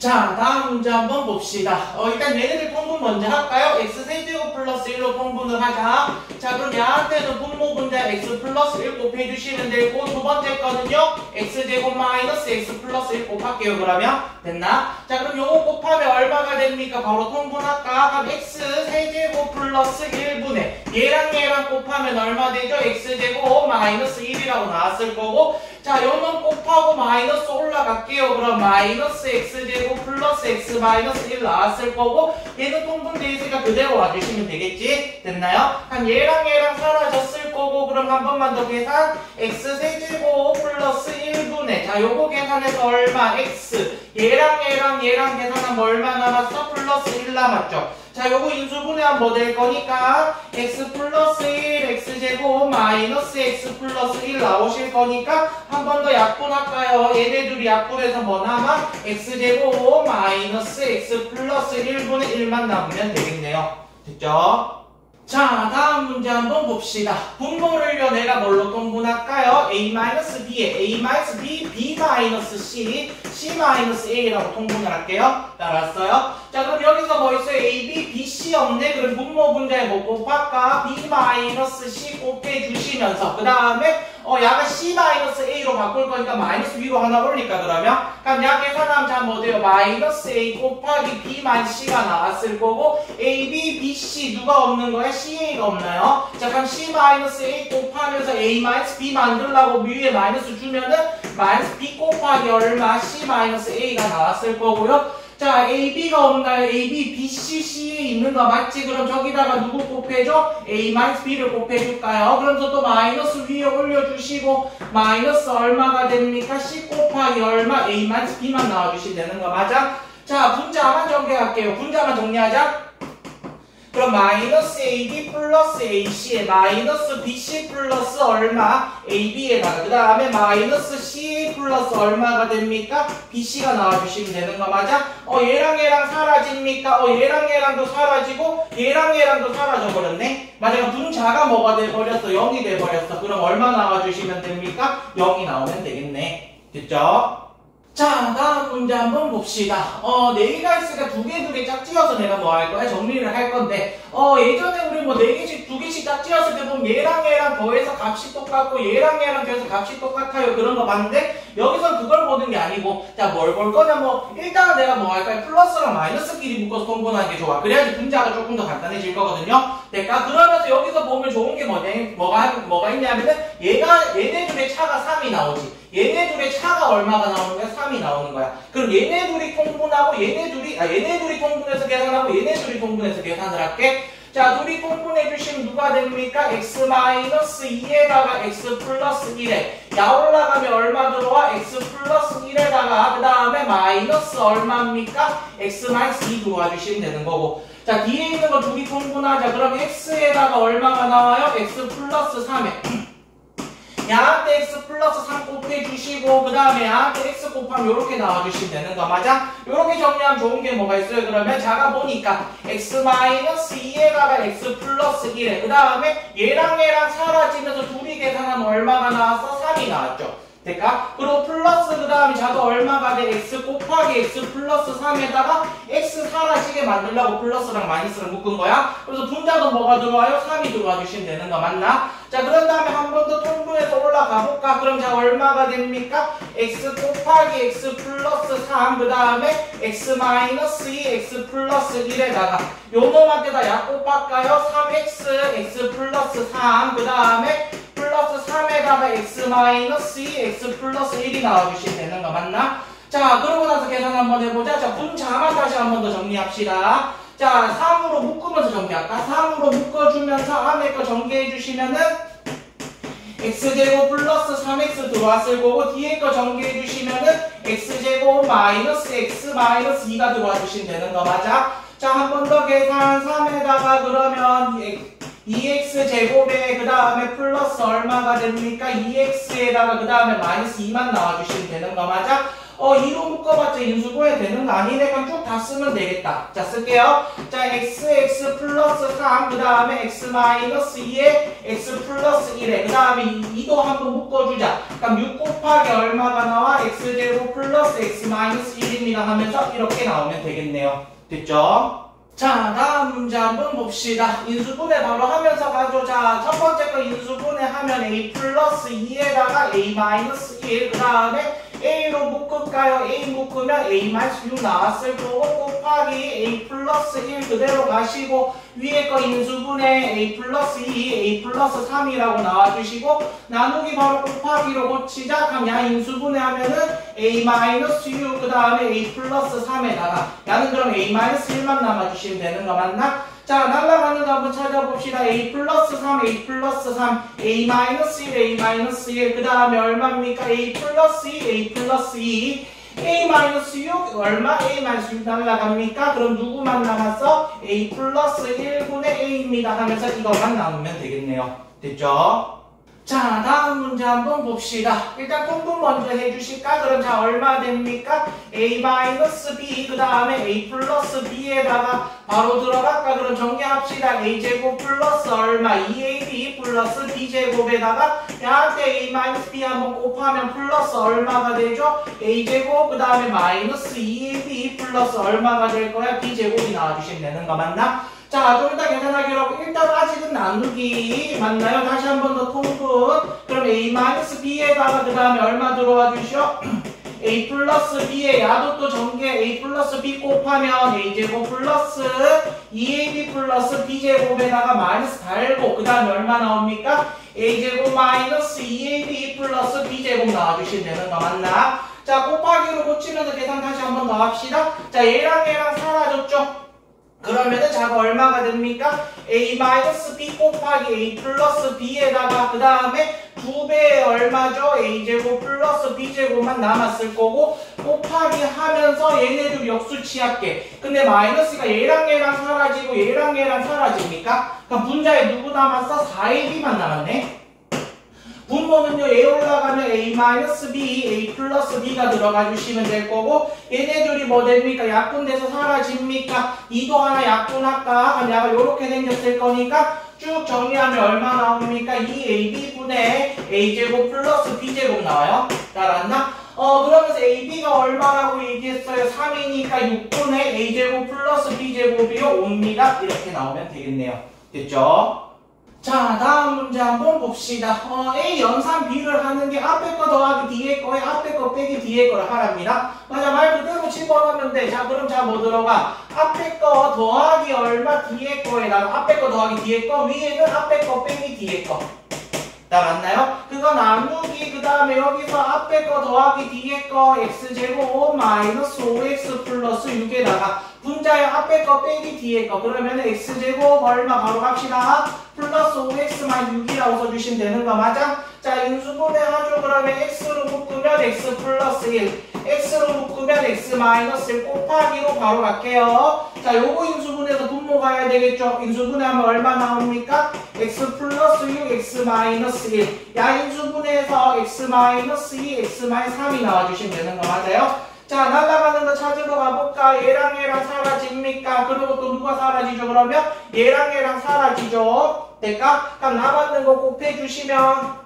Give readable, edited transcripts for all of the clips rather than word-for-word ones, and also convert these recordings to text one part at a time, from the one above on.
자, 다음 문제 한번 봅시다. 일단 얘네들 통분 먼저 할까요? x세제곱 플러스 1로 통분을 하자. 자, 그럼 얘한테는 분모 분자 x 플러스 1 곱해주시면 되고, 두 번째 거는요, x제곱 마이너스 x 플러스 1 곱할게요. 그러면 됐나? 자, 그럼 요거 곱하면 얼마가 됩니까? 바로 통분할까? 그럼 x세제곱 플러스 1분의 얘랑 곱하면 얼마 되죠? x제곱 마이너스 1이라고 나왔을 거고, 자, 요놈 곱하고 마이너스 올라갈게요. 그럼 마이너스 x제곱 플러스 x 마이너스 1 나왔을 거고, 얘는 통분되어 있으니까 그대로 와주시면 되겠지? 됐나요? 한 얘랑 사라졌을 거고, 그럼 한 번만 더 계산. x세제곱 플러스 1분의, 자, 요거 계산해서 얼마? x. 얘랑 계산하면 얼마 남았어? 플러스 1 남았죠? 자, 요거 인수분해하면 뭐 될 거니까 x 플러스 1 x제곱 마이너스 x 플러스 1 나오실 거니까 한 번 더 약분할까요? 얘네 둘이 약분해서 뭐 남아? x제곱 마이너스 x 플러스 1분의 1만 남으면 되겠네요. 됐죠? 자, 다음 문제 한번 봅시다. 분모를요, 내가 뭘로 통분할까요? a-b에 a-b, b-c, c-a라고 통분을 할게요. 따랐어요? 자, 그럼 여기서 뭐 있어요? a, b, b, c 없네? 그럼 분모 분자에 뭐 곱할까? b-c 곱해주시면서, 그 다음에, 약을 c-a로 바꿀 거니까 마이너스 위로 하나 올릴까, 그러면? 그럼 약 계산하면 자, 뭐 돼요? 마이너스 a 곱하기 b-c가 나왔을 거고, a, b, b, c 누가 없는 거야? ca가 없나요? 자, 그럼 c-a 곱하면서 a-b 만들려고 위에 마이너스 주면은 마이너스 b 곱하기 얼마? c-a가 나왔을 거고요. 자, AB가 없나요? AB, BC, C에 있는 거 맞지? 그럼 저기다가 누구 곱해줘? A-B를 곱해줄까요? 그러면서 또 마이너스 위에 올려주시고 마이너스 얼마가 됩니까? C 곱하기 얼마? A-B만 나와주시면 되는 거 맞아? 자, 분자만 정리할게요. 분자만 정리하자. 그럼 마이너스 AB 플러스 AC에 마이너스 BC 플러스 얼마? AB에다가 그 다음에 마이너스 CA 플러스 얼마가 됩니까? BC가 나와주시면 되는 거 맞아? 얘랑 사라집니까? 얘랑도 사라지고 얘랑도 사라져버렸네? 맞아. 그럼 분자가 뭐가 돼버렸어? 0이 돼버렸어. 그럼 얼마 나와주시면 됩니까? 0이 나오면 되겠네. 됐죠? 자, 다음 문제 한번 봅시다. 4개가 있으니까 두 개 짝지어서 내가 뭐 할 거야? 정리를 할 건데, 예전에 우리 뭐 4개씩, 2개씩 짝지었을 때 보면 얘랑 더해서 값이 똑같고, 얘랑 더해서 값이 똑같아요. 그런 거 봤는데, 여기선 그걸 보는 게 아니고, 자, 뭘 볼 거냐? 뭐, 일단은 내가 뭐 할까요? 플러스랑 마이너스끼리 묶어서 통분하는 게 좋아. 그래야지 분자가 조금 더 간단해질 거거든요. 그러니까, 그러면서 여기서 보면 좋은 게 뭐가 있냐면은, 얘네 둘의 차가 3이 나오지. 얘네 둘의 차가 얼마가 나오는 거야? 3이 나오는 거야. 그럼 얘네 둘이 통분하고 얘네 둘이 통분해서 계산하고 얘네 둘이 통분해서 계산을 할게. 자, 둘이 통분해 주시면 누가 됩니까? x-2에다가 x 플러스 1에 야 올라가면 얼마 들어와? x 플러스 1에다가 그 다음에 마이너스 얼마입니까? x-2 들어와 주시면 되는 거고. 자, 뒤에 있는 거 둘이 통분하자. 그럼 x에다가 얼마가 나와요? x 플러스 3에 야한테 x 플러스 3 곱해주시고 그 다음에 야한테 x 곱하면 요렇게 나와주시면 되는 거 맞아? 요렇게 정리하면 좋은 게 뭐가 있어요? 그러면 자가 보니까 x-2에다가 x 플러스 1에 그 다음에 얘랑 사라지면서 둘이 계산하면 얼마가 나왔어? 3이 나왔죠. 될까? 그리고 플러스 그 다음에 자가 얼마가 돼? x 곱하기 x 플러스 3에다가 x 사라지게 만들려고 플러스랑 마이너스랑 묶은 거야. 그래서 분자도 뭐가 들어와요? 3이 들어와 주시면 되는 거 맞나? 자, 그런 다음에 한 번 더 통분해서 올라가 볼까? 그럼 자 얼마가 됩니까? x 곱하기 x 플러스 3 그 다음에 x 마이너스 2 x 플러스 1에다가 요놈한테다 약 곱할까요? 3x x 플러스 3 그 다음에 플러스 3에다가 x 마이너스 2 x 플러스 1이 나와주시면 되는 거 맞나? 자, 그러고 나서 계산 한번 해보자. 자, 분자만 다시 한 번 더 정리합시다. 자, 3으로 묶으면서 정리할까? 3으로 묶어주면서 안에 거 정리해주시면은 x제곱 플러스 3x 들어왔을 거고 뒤에 거 정리해주시면은 x제곱 마이너스 x 마이너스 2가 들어와주시면 되는 거 맞아? 자, 한 번 더 계산 3에다가 그러면 2x제곱에 그 다음에 플러스 얼마가 됩니까? 2x에다가 그 다음에 마이너스 2만 나와주시면 되는 거 맞아? 2로 묶어봤자 인수분해 되는 거 아니네. 그럼 쭉 다 쓰면 되겠다. 자, 쓸게요. 자, x 플러스 3, 그 다음에 x 마이너스 2에 x 플러스 1에, 그 다음에 2도 한번 묶어주자. 그럼 6 곱하기 얼마가 나와? x제곱 플러스 x 마이너스 1입니다 하면서 이렇게 나오면 되겠네요. 됐죠? 자, 다음 문제 한번 봅시다. 인수분해 바로 하면서 가죠. 자, 첫 번째 거 인수분해 하면 a 플러스 2에다가 a 마이너스 1, 그 다음에 a로 묶을까요? a 묶으면 a 마이너스 6 나왔을 거고 곱하기 a 플러스 1 그대로 가시고 위에 거 인수분해 a 플러스 2, a 플러스 3이라고 나와주시고 나누기 바로 곱하기로 고치자. 그럼 야 인수분해 하면은 a 마이너스 6, 그 다음에 a 플러스 3에다가 야는 그럼 a 마이너스 1만 남아주시면 되는 거 맞나? 자, 날라가는 거 한번 찾아봅시다. a 플러스 3, a 플러스 3, a 마이너스 1, a 마이너스 1, 그 다음에 얼마입니까? a 플러스 2, a 플러스 2, a 마이너스 6, 얼마? a 마이너스 6 날라갑니까? 그럼 누구만 남았어? a 플러스 1분의 a입니다 하면서 이것만 나누면 되겠네요. 됐죠? 자, 다음 문제 한번 봅시다. 일단 공분 먼저 해주실까? 그럼 자, 얼마 됩니까? a-b, 그 다음에 a 플러스 b에다가 바로 들어갈까? 그럼 정리합시다. a제곱 플러스 얼마? 2ab 플러스 b제곱에다가 야한테 a-b 한번 곱하면 플러스 얼마가 되죠? a제곱, 그 다음에 마이너스 2ab 플러스 얼마가 될 거야? b제곱이 나와주시면 되는 거 맞나? 자, 좀 이따 계산하기로 하고 일단 아직은 나누기 맞나요? 다시 한 번 더 통분. 그럼 a-b에다가 그 다음에 얼마 들어와 주시오? a 플러스 b에 야도 또 전개 a 플러스 b 곱하면 a제곱 플러스 2ab 플러스 b제곱에다가 마이너스 달고 그 다음에 얼마 나옵니까? a제곱 마이너스 2ab 플러스 b제곱 나와주시면 되는 거 맞나? 자, 곱하기로 고치면서 계산 다시 한 번 더 합시다. 자, 얘랑 사라졌죠? 그러면은 자가 얼마가 됩니까? a-b 곱하기 a 플러스 b에다가 그 다음에 2배에 얼마죠? a제곱 플러스 b제곱만 남았을 거고 곱하기 하면서 얘네들 역수 취할게. 근데 마이너스가 얘랑 사라지고 얘랑 사라집니까? 그럼 분자에 누구 남았어? 4ab만 남았네. 분모는요, a 올라가면 a-b, a 플러스 b가 들어가 주시면 될 거고 얘네들이 뭐 됩니까? 약분돼서 사라집니까? 2도 하나 약분할까? 그럼 약을 요렇게 생겼을 거니까 쭉 정리하면 얼마 나옵니까? 2ab분의 a제곱 플러스 b제곱 나와요. 알았나? 그러면서 ab가 얼마라고 얘기했어요? 3이니까 6분의 a제곱 플러스 b제곱이요 5입니다. 이렇게 나오면 되겠네요. 됐죠? 자, 다음 문제 한번 봅시다. A 연산 B를 하는 게 앞에 거 더하기 뒤에 거에 앞에 거 빼기 뒤에 거를 하랍니다. 맞아, 말 그대로 집어넣으면 돼. 자, 그럼 자, 뭐 들어가? 앞에 거 더하기 얼마 뒤에 거에다가 앞에 거 더하기 뒤에 거 위에는 앞에 거 빼기 뒤에 거. 다 맞나요? 그거 나누기 그 다음에 여기서 앞에 거 더하기 뒤에 거 x제곱 마이너스 5x 플러스 6에다가 분자의 앞에 거 빼기 뒤에 거 그러면 x제곱 얼마 바로 갑시다. 플러스 5x 마이너스 6이라고 써주시면 되는 거 맞아? 자, 인수분해 하죠. 그러면 x로 묶으면 x 플러스 1 x로 묶으면 x 마이너스 1 곱하기로 바로 갈게요. 자, 요거 인수분해해서 분모 가야 되겠죠. 인수분해하면 얼마 나옵니까? x 플러스 6 x 마이너스 1 야, 인수분해해서 x 마이너스 2 x 마이너스 3이 나와주시면 되는 거 맞아요? 자, 날아가는 거 찾으러 가볼까? 얘랑 사라집니까? 그리고 또 누가 사라지죠? 그러면 얘랑 사라지죠? 될까? 그럼 남았는 거 곱해주시면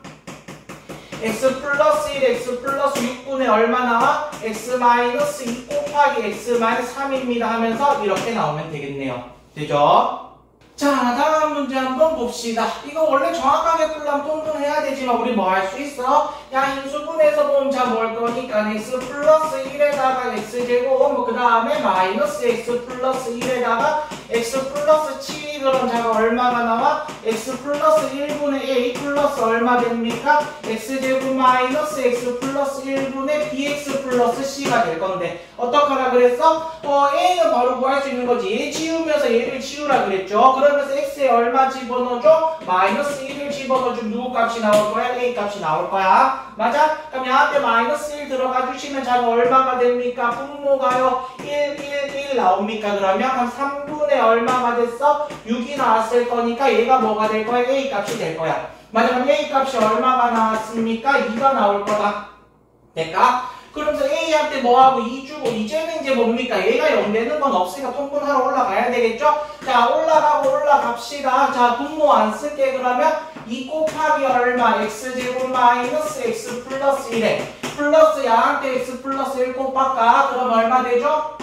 x 플러스 1, x 플러스 6분의 얼마 나와? x 마이너스 2 곱하기 x 마이너스 3입니다 하면서 이렇게 나오면 되겠네요. 되죠? 자, 다음 문제 한번 봅시다. 이거 원래 정확하게 풀려면 통분해야 되지만 우리 뭐 할 수 있어? 야, 인수분해서 보면 자, 뭘 거니까 x 플러스 1에다가 x제곱 그 다음에 마이너스 x 플러스 1에다가 x 플러스 7이 그럼 자가 얼마가 나와? x 플러스 1분의 a 플러스 얼마 됩니까? x제곱 마이너스 x 플러스 1분의 bx 플러스 c가 될 건데 어떡하라 그랬어? a는 바로 구할 수 있는 거지. 얘 지우면서 얘를 지우라 그랬죠. 그러면서 x에 얼마 집어넣어줘? 마이너스 1을 집어넣어주면 누구 값이 나올 거야? a 값이 나올 거야. 맞아? 그럼 얘한테 마이너스 1 들어가 주시면 자가 얼마가 됩니까? 분모가요 1 나옵니까? 그러면 한 3분의 얼마가 됐어? 6이 나왔을 거니까 얘가 뭐가 될 거야? a 값이 될 거야. 맞아, 그럼 a 값이 얼마가 나왔습니까? 2가 나올 거다. 될까? 그러면서 A한테 뭐하고 2 주고 이제는 이제 뭡니까? 얘가 0 되는 건 없으니까 통분하러 올라가야 되겠죠? 자, 올라가고 올라갑시다. 자, 분모 안 쓸게. 그러면 2 곱하기 얼마? x제곱 마이너스 x 플러스 1에 플러스 야한테 x 플러스 1 곱할까? 그럼 얼마 되죠?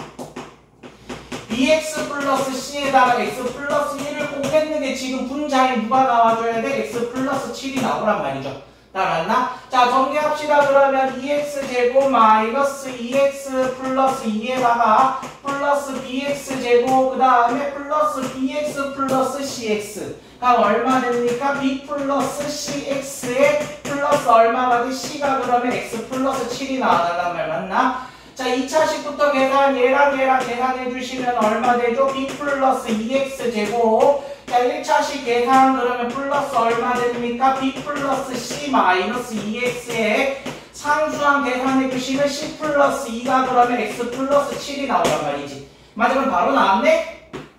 bx 플러스 c에다가 x 플러스 1을 곱했는데 지금 분자에 누가 나와줘야 돼? x 플러스 7이 나오란 말이죠. 따랐나? 자, 정리합시다. 그러면 2x제곱 마이너스 2x 플러스 2에다가 플러스 bx제곱 그 다음에 플러스 bx 플러스 cx가 얼마 됩니까? b 플러스 cx에 플러스 얼마가 돼? c가 그러면 x 플러스 7이 나와달란 말 맞나? 자, 2차식부터 계산 얘랑 계산해 주시면 얼마 되죠? b 플러스 2x제곱. 자, 1차식 계산 그러면 플러스 얼마 됩니까? b 플러스 c 마이너스 2x에 상수항 계산해 주시면 c 플러스 2가 그러면 x 플러스 7이 나오란 말이지. 맞아, 그럼 바로 나왔네?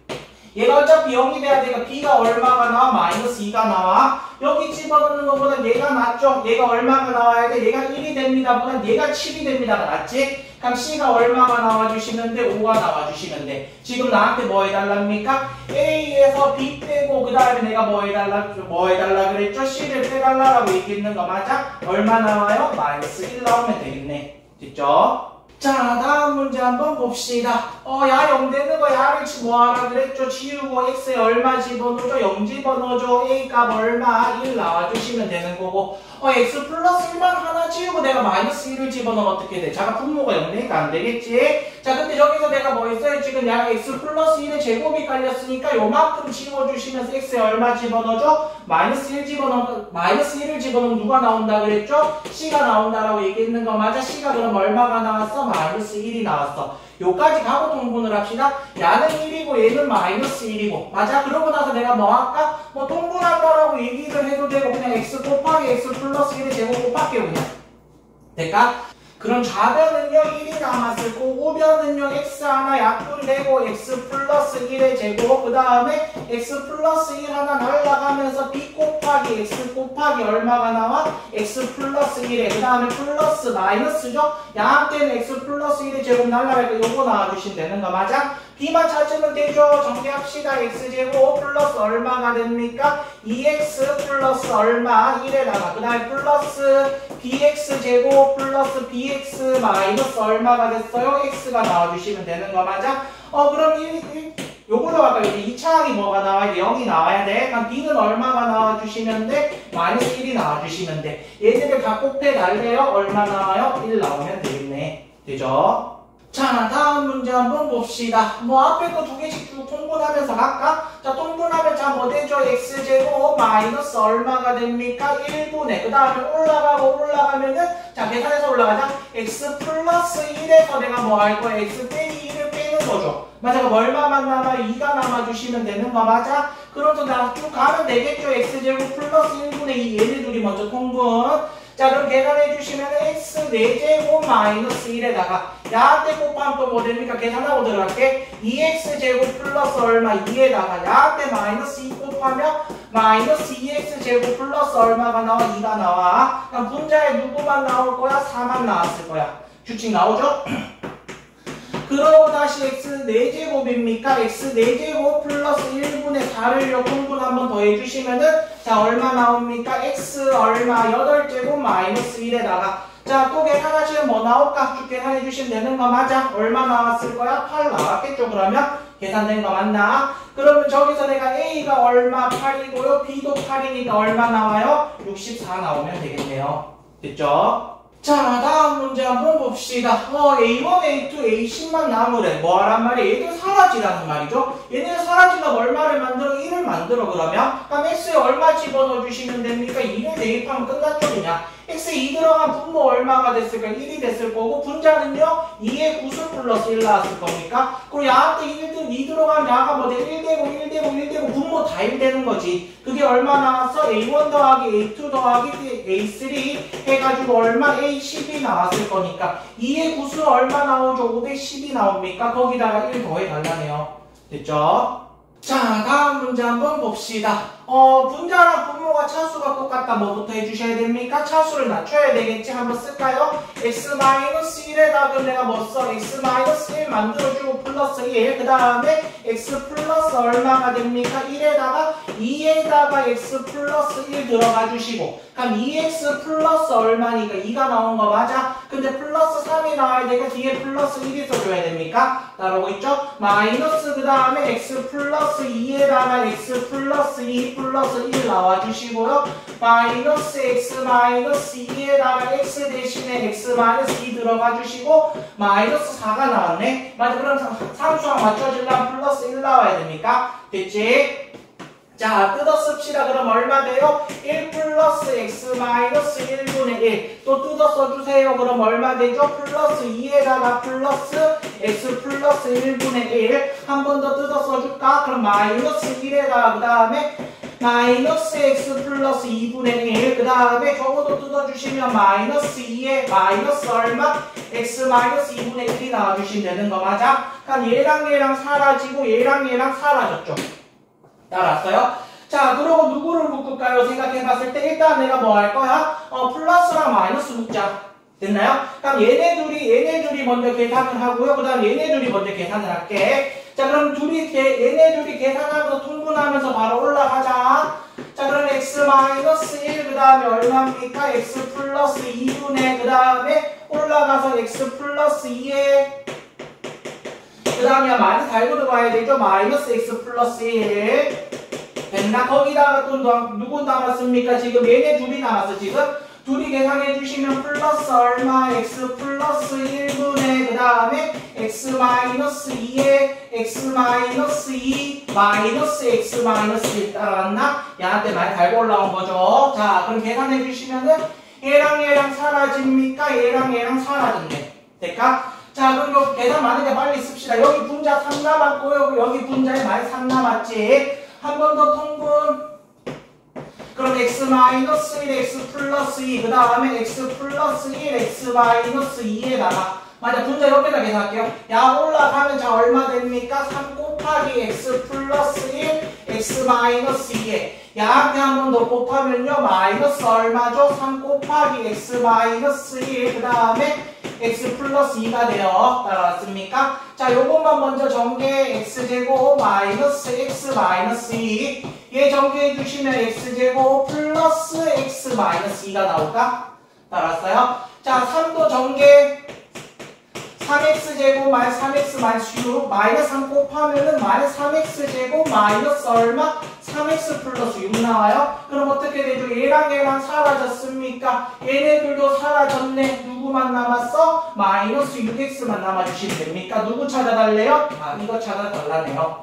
얘가 어차피 0이 돼야 되니까 b가 얼마가 나와? 마이너스 2가 나와. 여기 집어넣는 것보다 얘가 낫죠? 얘가 얼마가 나와야 돼? 얘가 1이 됩니다 보다 얘가 7이 됩니다가 낫지? 그럼 c가 얼마가 나와주시면 돼? 5가 나와주시면 돼. 지금 나한테 뭐 해달랍니까? A에서 B 빼고 그 다음에 내가 뭐 해달라 그랬죠? C를 빼달라고 얘기했는 거 맞아? 얼마 나와요? 마이너스 1 나오면 되겠네. 됐죠? 자, 다음 문제 한번 봅시다. 야 0 되는 거 야를 뭐하라 그랬죠? 지우고 x에 얼마 집어넣어줘? 0 집어넣어줘. a 값 얼마? 1 나와주시면 되는 거고 x 플러스 1만 하나 지우고 내가 마이너스 1을 집어넣으면 어떻게 돼? 자가 분모가 0되니까 안 되겠지? 자, 근데 여기서 내가 뭐 했어요? 지금 야 x 플러스 1의 제곱이 깔렸으니까 요만큼 지워주시면서 x에 얼마 집어넣어줘? 마이너스 1을 집어넣으면 누가 나온다 그랬죠? c가 나온다라고 얘기했는 거 맞아? c가 그럼 얼마가 나왔어? 마이너스 1이 나왔어. 요까지 가고 통분을 합시다. 야는 1이고 얘는 마이너스 1이고 맞아? 그러고 나서 내가 뭐 할까? 뭐 통분한다라고 얘기를 해도 되고 그냥 x 곱하기 x 플러스 1의 제곱 곱할게요 그냥. 될까? 그럼 좌변은요 1이 남았을 거고 우변은요 x 하나 약분되고 x 플러스 1의 제곱 그 다음에 x 플러스 1 하나 날라가면서 b 곱하기 x 곱하기 얼마가 나와? x 플러스 1에 그 다음에 플러스 마이너스죠? 야한테는 x 플러스 1의 제곱 날라가니까 요거 나와주시면 되는 거 맞아? b만 찾으면 되죠. 정리합시다. x제곱 플러스 얼마가 됩니까? 2x 플러스 얼마 1에다가 그 다음에 플러스 bx제곱 플러스 bx 마이너스 얼마가 됐어요? x가 나와주시면 되는 거 맞아? 그럼 요걸로 갈까요? 이제 2차항이 뭐가 나와야 돼? 0이 나와야 돼. 그럼 b는 얼마가 나와주시면 돼? 마이너스 1이 나와주시면 돼. 얘네들 다 곱해 달래요? 얼마 나와요? 1 나오면 되겠네. 되죠? 자, 다음 문제 한번 봅시다. 뭐 앞에 거 두 개씩 쭉 통분하면서 갈까? 자, 통분하면 자, 뭐 되죠? x제곱 마이너스 얼마가 됩니까? 1분의 그 다음에 올라가면은 자, 계산해서 올라가자. x 플러스 1에서 내가 뭐 할 거야? x 빼기 1을 빼는 거죠. 맞아, 그럼 얼마만 남아요? 2가 남아주시면 되는 거 맞아? 그럼 나 쭉 가면 되겠죠? x제곱 플러스 1분의 2 얘네 둘이 먼저 통분. 자, 그럼 계산해 주시면 x 4제곱 마이너스 1에다가 야한테 곱하면 또 뭐 됩니까? 계산하고 들어갈게. 2x제곱 플러스 얼마 2에다가 야한테 마이너스 2 곱하면 마이너스 2x제곱 플러스 얼마가 나와? 2가 나와. 그럼 분자에 누구만 나올 거야? 4만 나왔을 거야. 규칙 나오죠? 그러고 다시 x 4제곱입니까? x 4제곱 플러스 1분의 4를 통분 한번 더 해주시면은 자 얼마 나옵니까? x 얼마 8제곱 마이너스 1에다가 자 또 계산하시면 뭐 나올까? 쭉 계산해주시면 되는 거 맞아? 얼마 나왔을 거야? 8 나왔겠죠? 그러면 계산된 거 맞나? 그러면 저기서 내가 a가 얼마 8이고요 b도 8이니까 얼마 나와요? 64 나오면 되겠네요. 됐죠? 자, 다음 문제 한번 봅시다. A1, A2, A10만 남으래. 뭐 하란 말이야? 얘들 사라지라는 말이죠. 얘네들 사라지려면 얼마를 만들어? 1을 만들어 그러면. 그럼 x에 얼마 집어넣어 주시면 됩니까? 2를 대입하면 끝났죠 그냥. x에 2 들어간 분모 얼마가 됐을까? 1이 됐을 거고 분자는요 2의 구수 플러스 1 나왔을 겁니까? 그리고 야한테 2 들어간 야가 뭐 돼? 1되고 1되고 1되고 분모 다 1 되는 거지. 그게 얼마 나왔어? A1 더하기 A2 더하기 A3 해가지고 얼마? A10이 나왔을 거니까 2의 구수 얼마 나오죠? 510이 나옵니까? 거기다가 1 더해 달라네요. 됐죠? 자, 다음 문제 한번 봅시다. 분자랑 분모가 차수가 똑같다. 뭐부터 해주셔야 됩니까? 차수를 낮춰야 되겠지. 한번 쓸까요? x-1에다 그럼 내가 뭐 써? x-1 만들어주고 플러스 1. 그 다음에 x 플러스 얼마가 됩니까? 1에다가 2에다가 x 플러스 1 들어가 주시고 그럼 2x 플러스 얼마니까 2가 나온 거 맞아? 근데 플러스 3이 나와야 되니까 뒤에 플러스 1이 써줘야 됩니까? 따라오고 있죠? 마이너스 그 다음에 x 플러스 2에다가 x 플러스 2 플러스 1 나와주시고요. 마이너스 x 마이너스 2에다가 x 대신에 x 마이너스 2 들어가 주시고 마이너스 4가 나왔네. 맞아. 그럼 상수항 맞춰주려면 플러스 1 나와야 됩니까? 됐지? 자, 뜯어 씁시다. 그럼 얼마 돼요? 1 플러스 x 마이너스 1분의 1. 또 뜯어 써주세요. 그럼 얼마 되죠? 플러스 2에다가 플러스 x 플러스 1분의 1. 한 번 더 뜯어 써줄까? 그럼 마이너스 1에다가 그 다음에 마이너스 x 플러스 2분의 1. 그 다음에 저것도 뜯어주시면 마이너스 2에 마이너스 얼마? x 마이너스 2분의 1이 나와주시면 되는 거 맞아? 그럼 얘랑 얘랑 사라지고 얘랑 얘랑 사라졌죠? 따라왔어요? 자, 그러고 누구를 묶을까요? 생각해봤을 때 일단 내가 뭐 할 거야? 플러스랑 마이너스 묶자. 됐나요? 그럼 얘네 둘이 먼저 계산을 하고요. 그 다음 얘네 둘이 먼저 계산을 할게. 자, 그럼 얘네 둘이 계산하면서 통분하면서 바로 올라가자. 자, 그럼 x-1 그 다음에 얼마입니까? x 플러스 2분의 그 다음에 올라가서 x 플러스 2에 그 다음에 마이너스 달고 들어가야 되죠? 마이너스 x 플러스 1 됐나? 거기다가 또 누구 남았습니까? 지금 얘네 둘이 남았어. 지금 둘이 계산해 주시면 플러스 얼마? x 플러스 1분의 그 다음에 x 마이너스 2에 x 마이너스 2 마이너스 x 마이너스 1 따라왔나? 얘한테 많이 달고 올라온 거죠. 자, 그럼 계산해 주시면은 얘랑 얘랑 사라집니까? 얘랑 얘랑 사라졌네. 될까? 자, 그럼 요 계산 많은데 빨리 씁시다. 여기 분자 3 남았고요. 여기 분자에 마이너스 3 남았지. 한 번 더 통분. 그럼 x-1, x 플러스 2, 그 다음에 x 플러스 1, x 마이너스 2에다가 맞아, 분자 옆에다 계산할게요. 야, 올라가면 자 얼마 됩니까? 3 곱하기 x 플러스 1, x 마이너스 2에 야한테 한 번 더 곱하면요 마이너스 얼마죠? 3 곱하기 x 마이너스 1, 그 다음에 x 플러스 2가 돼요. 따라왔습니까? 자, 요것만 먼저 전개 x제곱 마이너스 x 마이너스 2. 얘 전개해 주시면 x제곱 플러스 x 마이너스 2가 나올까? 따라왔어요? 자, 3도 전개 3x제곱 마이너스 3x 마이너스 6 마이너스 3 곱하면은 마이너스 3x제곱 마이너스 얼마? 3x 플러스 6 나와요? 그럼 어떻게 되죠? 얘랑 얘랑 사라졌습니까? 얘네들도 사라졌네. 누구만 남았어? 마이너스 6x만 남아주시면 됩니까? 누구 찾아달래요? 아, 이거 찾아달라네요.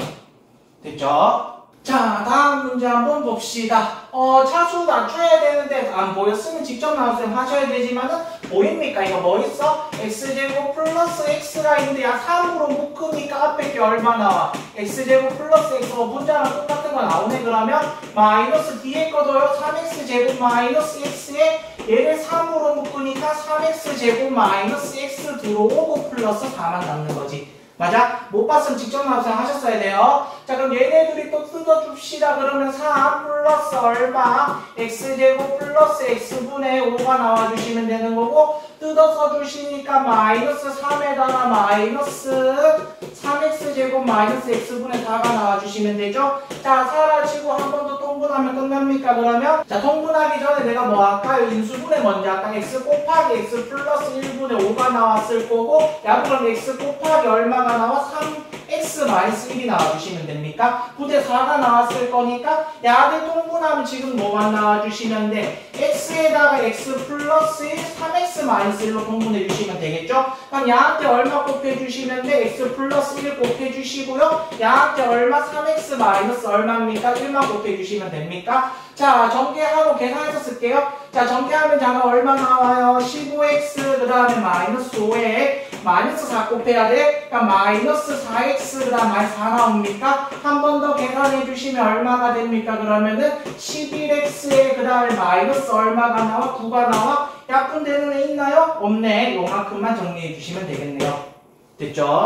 됐죠? 자, 다음 문제 한번 봅시다. 차수 낮춰야 되는데 안 보였으면 직접 나왔으면 하셔야 되지만은 보입니까? 이거 뭐 있어? x제곱 플러스 x가 있는데 야 3으로 묶으니까 앞에 게 얼마 나와? x제곱 플러스 x 분자랑 똑같은 거 나오네. 그러면 마이너스 뒤에 거도요 3x제곱 마이너스 x에 얘를 3으로 묶으니까 3x제곱 마이너스 x 들어오고 플러스 4만 남는 거지. 맞아? 못 봤으면 직접 나와서 하셨어야 돼요. 자, 그럼 얘네들이 또 뜯어줍시다. 그러면 3 플러스 얼마? x제곱 플러스 x분의 5가 나와주시면 되는 거고 뜯어서 주시니까 마이너스 3에다가 마이너스 3x제곱 마이너스 x분의 4가 나와주시면 되죠. 자, 사라지고 한 번 더 통분하면 끝납니까? 그러면 자, 통분하기 전에 내가 뭐 할까요? 인수분해 먼저 할까? x 곱하기 x 플러스 1분의 5가 나왔을 거고 야, 그럼 x 곱하기 얼마가 나와? 3x 마이너스 1이 나와주시면 됩니까? 부대 4가 나왔을 거니까 야들 통분하면 지금 뭐만 나와주시면 돼? x에다가 x 플러스 1, 3x 마이너스 1로 통분해 주시면 되겠죠? 그럼 야한테 얼마 곱해주시면 돼? x 플러스 1 곱해주시고요. 야한테 얼마? 3x 마이너스 얼마입니까? 1만 곱해주시면 됩니까? 자, 전개하고 계산해서 쓸게요. 자, 전개하면 자가 얼마 나와요? 15x 그 다음에 마이너스 5에 마이너스 4 곱해야 돼? 그러니까 마이너스 4x 그 다음 마이너스 4 나옵니까? 한 번 더 계산해 주시면 얼마가 됩니까? 그러면은 11x에 그 다음에 마이너스 얼마가 나와? 9가 나와? 약분되는 애 있나요? 없네. 요만큼만 정리해 주시면 되겠네요. 됐죠?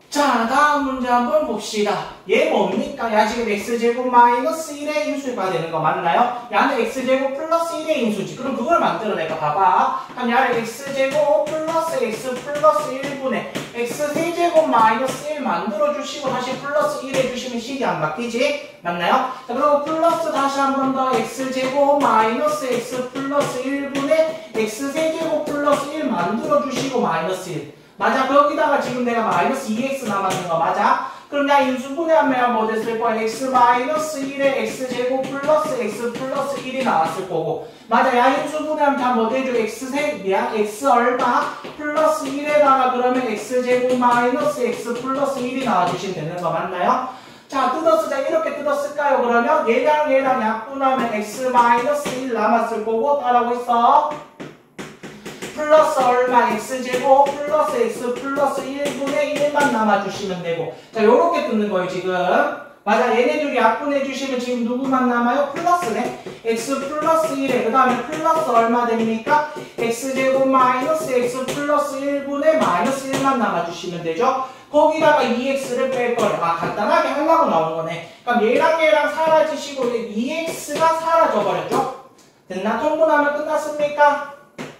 자, 다음 문제 한번 봅시다. 얘 뭡니까? 야, 지금 x제곱 마이너스 1의 인수가 되는 거 맞나요? 야는 x제곱 플러스 1의 인수지. 그럼 그걸 만들어낼까? 봐봐. 그럼 야를 x제곱 플러스 x 플러스 1분의 x세제곱 마이너스 1 만들어주시고 다시 플러스 1 해주시면 식이 안 바뀌지? 맞나요? 자, 그리고 플러스 다시 한 번 더 x제곱 마이너스 x 플러스 1분의 x세제곱 플러스 1 만들어주시고 마이너스 1. 맞아. 거기다가 지금 내가 마이너스 2x 남았는 거 맞아? 그럼 야 인수분해하면 뭐 됐을 거야? x 마이너스 1에 x제곱 플러스 x 플러스 1이 나왔을 거고 맞아. 야 인수분해하면 다 뭐 되죠? x 얼마? 플러스 1에다가 그러면 x제곱 마이너스 x 플러스 1이 나와주시면 되는 거 맞나요? 자, 뜯어쓰자. 이렇게 뜯었을까요? 그러면 얘랑 약분하면 x 마이너스 1 남았을 거고 따라하고 있어. 플러스 얼마 x제곱 플러스 x 플러스 1분의 1만 남아주시면 되고 자 요렇게 뜯는 거예요 지금 맞아 얘네 둘이 약분해주시면 지금 누구만 남아요? 플러스네 x 플러스 1에 그 다음에 플러스 얼마 됩니까? x제곱 마이너스 x 플러스 1분의 마이너스 1만 남아주시면 되죠 거기다가 2x를 뺄 거예요 아 간단하게 하려고 나온 거네 그럼 얘랑 사라지시고 2x가 사라져버렸죠 됐나? 통분하면 끝났습니까?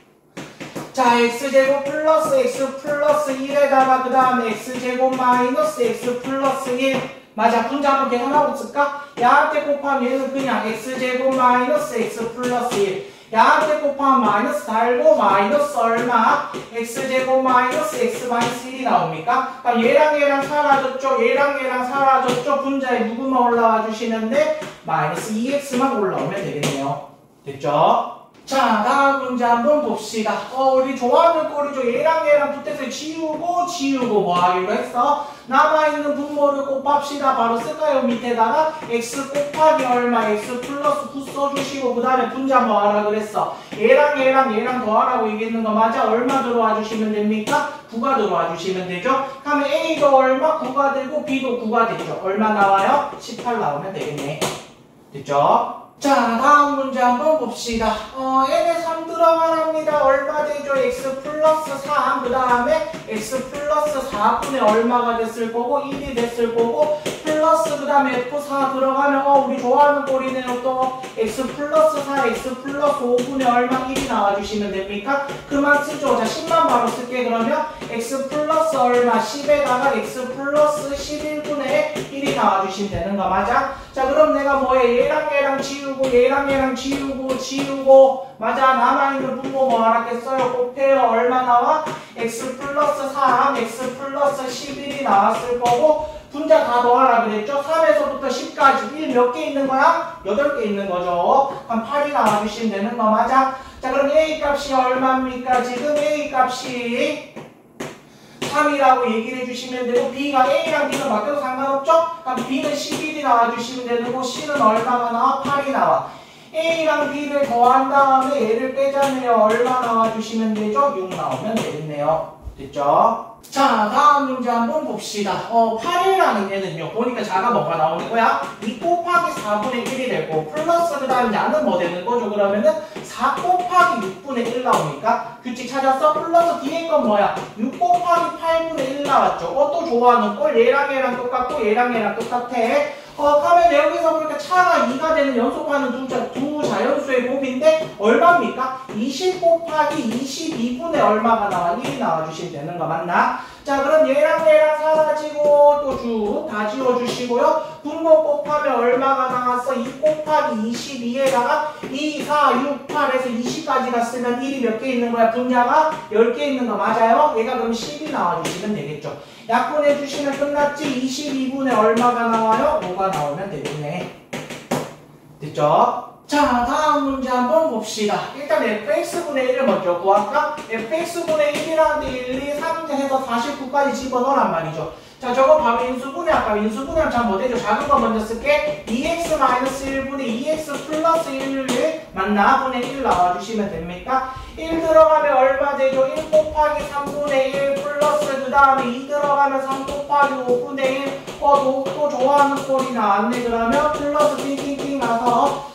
자, x제곱 플러스 x 플러스 1에다가 그 다음에 x제곱 마이너스 x 플러스 1 맞아, 분자 한번 계산하고 있을까? 야한테 곱하면 얘는 그냥 x제곱 마이너스 x 플러스 1 야한테 곱하면 마이너스 달고 마이너스 얼마? x제곱 마이너스 x 마이너스 1이 나옵니까? 그럼 얘랑 사라졌죠? 얘랑 사라졌죠? 분자에 누구만 올라와 주시면 돼? 마이너스 2x만 올라오면 되겠네요. 됐죠? 자, 다음 문제 한번 봅시다. 우리 좋아하는 꼴이죠. 얘랑 붙어서 지우고 뭐 하기로 했어? 남아있는 분모를 곱합시다. 바로 쓸까요? 밑에다가 x 곱하기 얼마 x 플러스 9 써주시고 그 다음에 분자 뭐 하라 그랬어? 얘랑 더하라고 얘기했는 거 맞아? 얼마 들어와 주시면 됩니까? 9가 들어와 주시면 되죠? 그러면 a도 얼마? 9가 되고 b도 9가 되죠? 얼마 나와요? 18 나오면 되겠네. 됐죠? 자, 다음 문제 한번 봅시다. n에 3 들어가랍니다. 얼마 되죠? x 플러스 3, 그 다음에 x 플러스 4분의 얼마가 됐을 거고 1이 됐을 거고 플러스 그 다음에 f4 들어가면 우리 좋아하는 꼴이네요. 또 x 플러스 4, x 플러스 5분의 얼마 1이 나와주시면 됩니까? 그만 쓰죠. 자, 10만 바로 쓸게. 그러면 x 플러스 얼마 10에다가 x 플러스 11분의 1이 나와주시면 되는 거 맞아? 자, 그럼 내가 뭐해? 얘랑 지우고 얘랑 지우고 맞아 남아있는 분모 뭐 하라겠어요? 곱해요. 얼마 나와? x 플러스 3 x 플러스 11이 나왔을 거고 분자 다 더하라 그랬죠? 3에서부터 10까지 1 몇 개 있는 거야? 8개 있는 거죠. 그럼 8이 나와주시면 되는 거 맞아? 자, 그럼 a 값이 얼마입니까? 지금 a 값이 3이라고 얘기를 해주시면 되고 B가 A랑 B가 바뀌어도 상관없죠? 그럼 B는 11이 나와주시면 되고 C는 얼마가 나와? 8이 나와. A랑 B를 더한 다음에 얘를 빼자면 얼마 나와주시면 되죠? 6 나오면 되겠네요. 됐죠? 자, 다음 문제 한번 봅시다. 8이라는 얘는요. 보니까 자가 뭐가 나오는 거야? 2 곱하기 4분의 1이 되고 플러스 그 다음 야는 뭐 되는 거죠? 그러면은 4 곱하기 6분의 1 나오니까 규칙 찾았어? 플러스 뒤에 건 뭐야? 6 곱하기 8분의 1 나왔죠? 또 좋아하는 꼴 얘랑 똑같고 얘랑 똑같아. 그러면 여기서 보니까 차가 2가 되는 연속하는 두 자연수의 곱인데 얼마입니까? 20 곱하기 22분의 얼마가 나와? 1이 나와주시면 되는 거 맞나? 자, 그럼 얘랑 사라지고 또 쭉 다 지워주시고요. 분모 곱하면 얼마가 나왔어? 2 곱하기 22에다가 2, 4, 6, 8에서 20까지 갔으면 1이 몇 개 있는 거야? 분자가 10개 있는 거 맞아요? 얘가 그럼 10이 나와주시면 되겠죠. 약분해주시면 끝났지? 22분의 얼마가 나와요? 5가 나오면 되겠네. 됐죠? 자, 다음 문제 한번 봅시다. 일단 fx분의 1을 먼저 구할까? fx분의 1이라는 데 1, 2, 3 해서 49까지 집어넣으란 말이죠. 자, 저거 바로 인수분해 할까? 인수분해하면 잘 못되죠. 작은 거 먼저 쓸게. 2x-1분의 2x 플러스 1을 맞나? 분의 1 나와주시면 됩니까? 1 들어가면 얼마 되죠? 1 곱하기 3분의 1 플러스 그 다음에 2 들어가면 3 곱하기 5분의 1 또 좋아하는 꼴이 나왔네. 그러면 플러스 띵띵띵 나서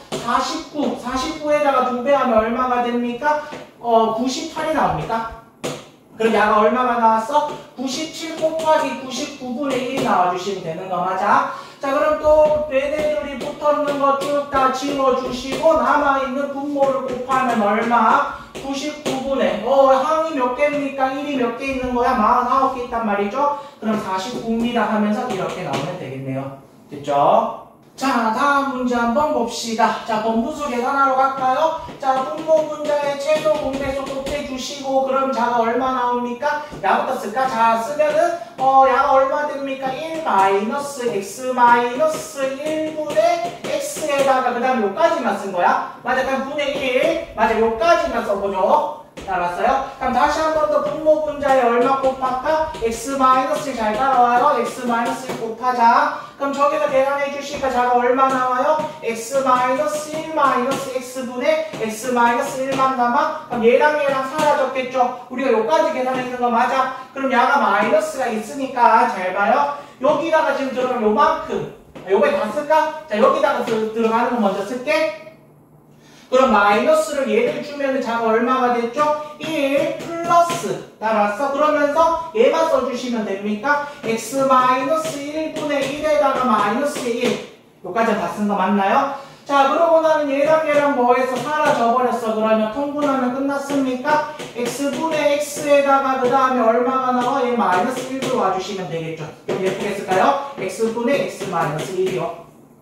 49에다가 2배 하면 얼마가 됩니까? 98이 나옵니까? 그럼 야가 얼마가 나왔어? 97 곱하기 99분의 1이 나와주시면 되는 거 맞아? 자 그럼 또 얘네들이 붙어있는 거 쭉 다 지워주시고 남아있는 분모를 곱하면 얼마? 99분의 항이 몇 개입니까? 1이 몇 개 있는 거야? 49개 있단 말이죠? 그럼 49입니다 하면서 이렇게 나오면 되겠네요. 됐죠? 자 다음 문제 한번 봅시다. 자 번분수 계산하러 갈까요? 자 분모 분자의 최소 공배수 곱해주시고 그럼 자가 얼마 나옵니까? 야부터 쓸까? 자 쓰면은 야가 얼마 됩니까? 1 마이너스 x 마이너스 1분의 x에다가 그 다음에 요까지만 쓴 거야. 맞아 그럼 분의 1 맞아 요까지만 써보죠. 알았어요? 그럼 다시 한 번 더 분모 분자에 얼마 곱할까? x 마이너스 잘 따라와요. x 마이너스 1 곱하자. 그럼 저기서 계산해 주시니까 자가 얼마 나와요? x 마이너스 1 마이너스 x분의 x 마이너스 1만 남아? 그럼 얘랑 사라졌겠죠? 우리가 요까지 계산했는 거 맞아? 그럼 야가 마이너스가 있으니까 잘 봐요. 여기다가 지금 들어가면 요만큼 요거에 다 쓸까? 자 여기다가 들어가는 거 먼저 쓸게. 그럼 마이너스를 얘를 주면 자가 얼마가 됐죠? 1 플러스 따라왔어? 그러면서 얘만 써주시면 됩니까? x 마이너스 1분의 1에다가 마이너스 1 요까지 다 쓴 거 맞나요? 자 그러고 나면 얘랑 뭐해서 사라져버렸어. 그러면 통분하면 끝났습니까? x분의 x에다가 그 다음에 얼마가 나와? 얘 마이너스 1로 와주시면 되겠죠. 그럼 예쁘게 쓸까요? x분의 x 마이너스 1이요.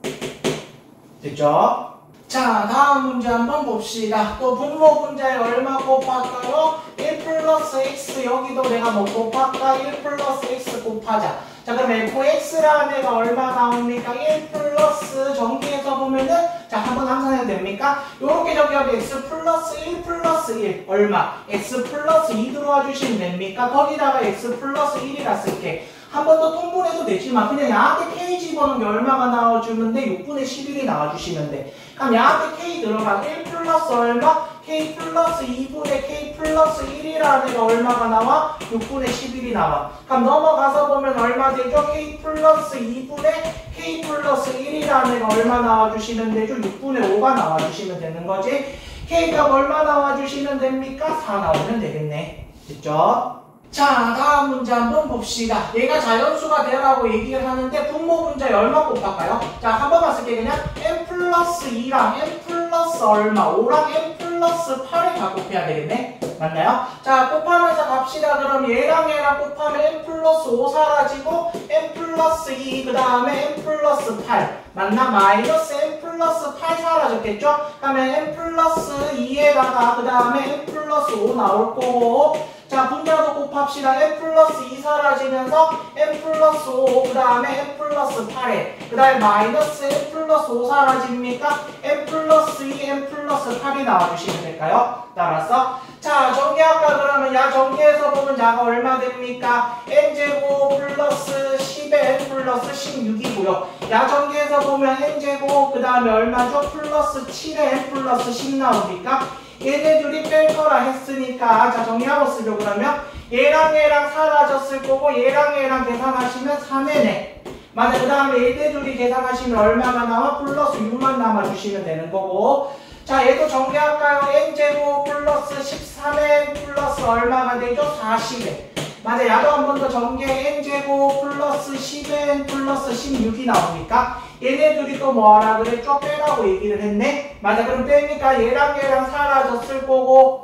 됐죠? 자 다음 문제 한번 봅시다. 또 분모 분자에 얼마 곱할까요? 1 플러스 x 여기도 내가 뭐 곱할까? 1 플러스 x 곱하자. 자 그럼 fx라는 애가 얼마 나옵니까? 1 플러스 전기에서 보면은 자 한번 함수해도 됩니까? 요렇게 정리하면 x 플러스 1 플러스 1 얼마? x 플러스 2 들어와 주시면 됩니까? 거기다가 x 플러스 1이라 쓸게. 한 번 더 통분해도 되지만 그냥 야한테 k 집어넣은 게 얼마가 나와주면 돼? 6분의 11이 나와주시면 돼. 그럼 야한테 k 들어가 1 플러스 얼마? k 플러스 2분의 k 플러스 1이라는 애가 얼마가 나와? 6분의 11이 나와. 그럼 넘어가서 보면 얼마 되죠? k 플러스 2분의 k 플러스 1이라는 애가 얼마 나와주시면 되죠? 6분의 5가 나와주시면 되는 거지. k가 얼마 나와주시면 됩니까? 4 나오면 되겠네. 됐죠? 자 다음 문제 한번 봅시다. 얘가 자연수가 되라고 얘기를 하는데 분모 분자에 얼마 곱할까요? 자 한 번만 쓸게. 그냥 n 플러스 2랑 n 플러스 얼마 5랑 n 플러스 8을 다 곱해야 되겠네. 맞나요? 자 곱하면서 갑시다. 그럼 얘랑 곱하면 n 플러스 5 사라지고 n 플러스 2 그 다음에 n 플러스 8 맞나? 마이너스 n 플러스 8 사라졌겠죠? 그러면 n 플러스 2에다가 그 다음에 n 플러스 5 나올 거고 자 분자도 곱합시다. n 플러스 2 사라지면서 n 플러스 5 그 다음에 n 플러스 8에 그 다음에 마이너스 n 플러스 5 사라집니까? n 플러스 2 n 플러스 8이 나와주시면 될까요? 따라서 자 정리할까? 그러면 야 정리해서 보면 야가 얼마 됩니까? n제곱 플러스 10에 n 플러스 16이고요. 야 정리해서 보면 n제곱 그 다음에 얼마죠? 플러스 7에 n 플러스 10 나오니까 얘네들이 뺄 거라 했으니까 자 정리하고 쓰죠. 그러면 얘랑 사라졌을 거고 얘랑 계산하시면 3n에 맞아. 그 다음에 얘네들이 계산하시면 얼마가 나와? 플러스 6만 남아주시면 되는 거고 자 얘도 정리할까요? n제곱 플러스 13n 플러스 얼마가 되죠? 40에 맞아. 야도 한 번 더 정리해. n제곱 플러스 10n 플러스 16이 나오니까 얘네들이 또 뭐하라 그랬죠? 빼라고 얘기를 했네. 맞아. 그럼 빼니까 얘랑 사라졌을 거고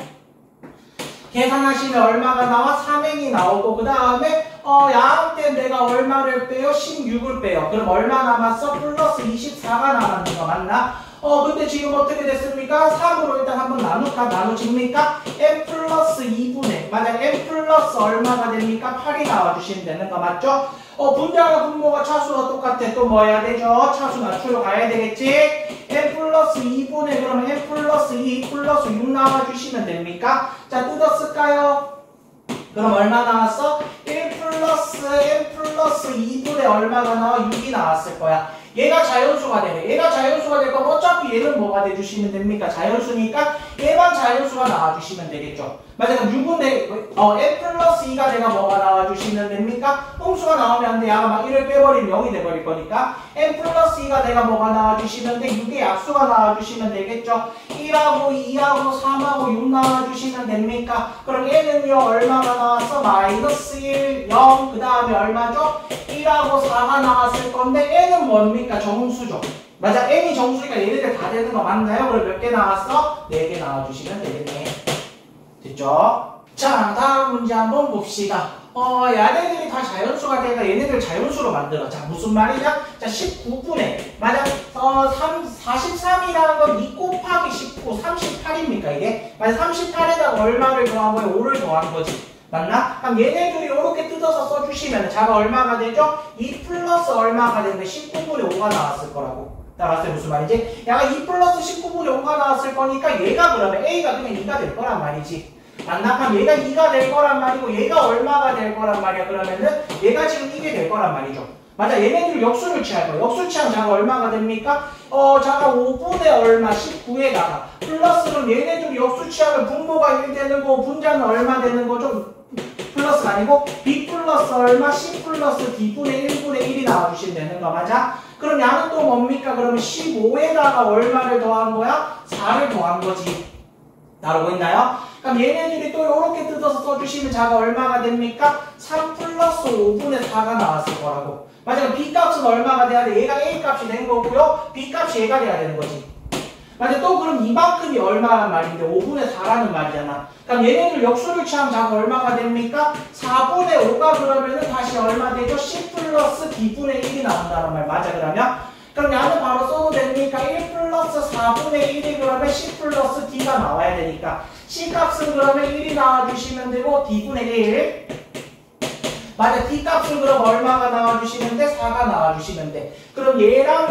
계산하시면 얼마가 나와? 3n이 나오고 그 다음에 야한테 내가 얼마를 빼요? 16을 빼요. 그럼 얼마 남았어? 플러스 24가 남았는 거 맞나? 근데 지금 어떻게 됐습니까? 3으로 일단 한번 나누집니까? n 플러스 2분의 맞아. n 플러스 얼마가 됩니까? 8이 나와주시면 되는 거 맞죠? 분자와 분모가 차수가 똑같아. 또 뭐 해야 되죠? 차수 낮추러 가야 되겠지? n 플러스 2분의 그러면 n 플러스 2 플러스 6 나와주시면 됩니까? 자 뜯었을까요? 그럼 얼마 나왔어? 1 플러스 n 플러스 2분의 얼마가 나와? 6이 나왔을 거야. 얘가 자연수가 되네. 얘가 자연수가 될 거면 어차피 얘는 뭐가 돼주시면 됩니까? 자연수니까 얘만 자연수가 나와주시면 되겠죠. 맞아. 그럼 6분의 n 플러스 2가 내가 뭐가 나와주시면 됩니까? 음수가 나오면 안 돼. 야가 막 1을 빼버리면 0이 돼버릴 거니까 n 플러스 2가 내가 뭐가 나와주시면 돼? 6의 약수가 나와주시면 되겠죠. 1하고 2하고 3하고 6 나와주시면 됩니까? 그럼 n은요 얼마가 나왔어? 마이너스 1, 0, 그 다음에 얼마죠? 1하고 4가 나왔을 건데 n은 뭡니까? 정수죠. 맞아. n이 정수니까 얘네들 다 되는 거 맞나요? 그럼 몇 개 나왔어? 4개 나와주시면 되겠네. 됐죠? 자, 다음 문제 한번 봅시다. 얘네들이 다 자연수가 되니까 얘네들 자연수로 만들어. 자, 무슨 말이냐? 자, 19분의 맞아. 43이라는 건 2 곱하기 19, 38입니까 이게? 맞아. 38에다가 얼마를 더한 거예요? 5를 더한 거지. 맞나? 그럼 얘네들이 이렇게 뜯어서 써주시면 자가 얼마가 되죠? 2 플러스 얼마가 되는데 19분의 5가 나왔을 거라고. 따라서 무슨 말이지? 야가 2 플러스 19분의 5가 나왔을 거니까 얘가 그러면 A가 그냥 2가 될 거란 말이지. 맞나? 그럼 얘가 2가 될 거란 말이고 얘가 얼마가 될 거란 말이야. 그러면은 얘가 지금 이게 될 거란 말이죠. 맞아. 얘네들 역수를 취할 거야. 역수 취하면 자가 얼마가 됩니까? 자가 5분의 얼마 19에다가 플러스는 얘네들 역수 취하면 분모가 1 되는 거고 분자는 얼마 되는 거죠? 플러스가 아니고 B 플러스 얼마 C 플러스 D분의 1분의 1이 나와주시면 되는 거 맞아? 그럼 양은 또 뭡니까? 그러면 15에다가 얼마를 더한 거야? 4를 더한 거지. 나오고 있나요? 그럼 얘네들이 또 이렇게 뜯어서 써주시면 자가 얼마가 됩니까? 3 플러스 5분의 4가 나왔을 거라고. 맞아. 그럼 B 값은 얼마가 돼야 돼? 얘가 A 값이 된 거고요. B 값이 얘가 돼야 되는 거지. 맞아. 또 그럼 이만큼이 얼마란 말인데 5분의 4라는 말이잖아. 그럼 얘네들 역수를 취하면 자가 얼마가 됩니까? 4분의 5가 그러면은 다시 얼마 되죠? C 플러스 D분의 1이 나온다는 말. 맞아. 그럼 야는 바로 써도 됩니까? 1 플러스 4분의 1이 그러면 C 플러스 D가 나와야 되니까 C 값은 그러면 1이 나와주시면 되고 D분의 1 맞아. D 값은 그럼 얼마가 나와주시면 돼? 4가 나와주시면 돼. 그럼 얘랑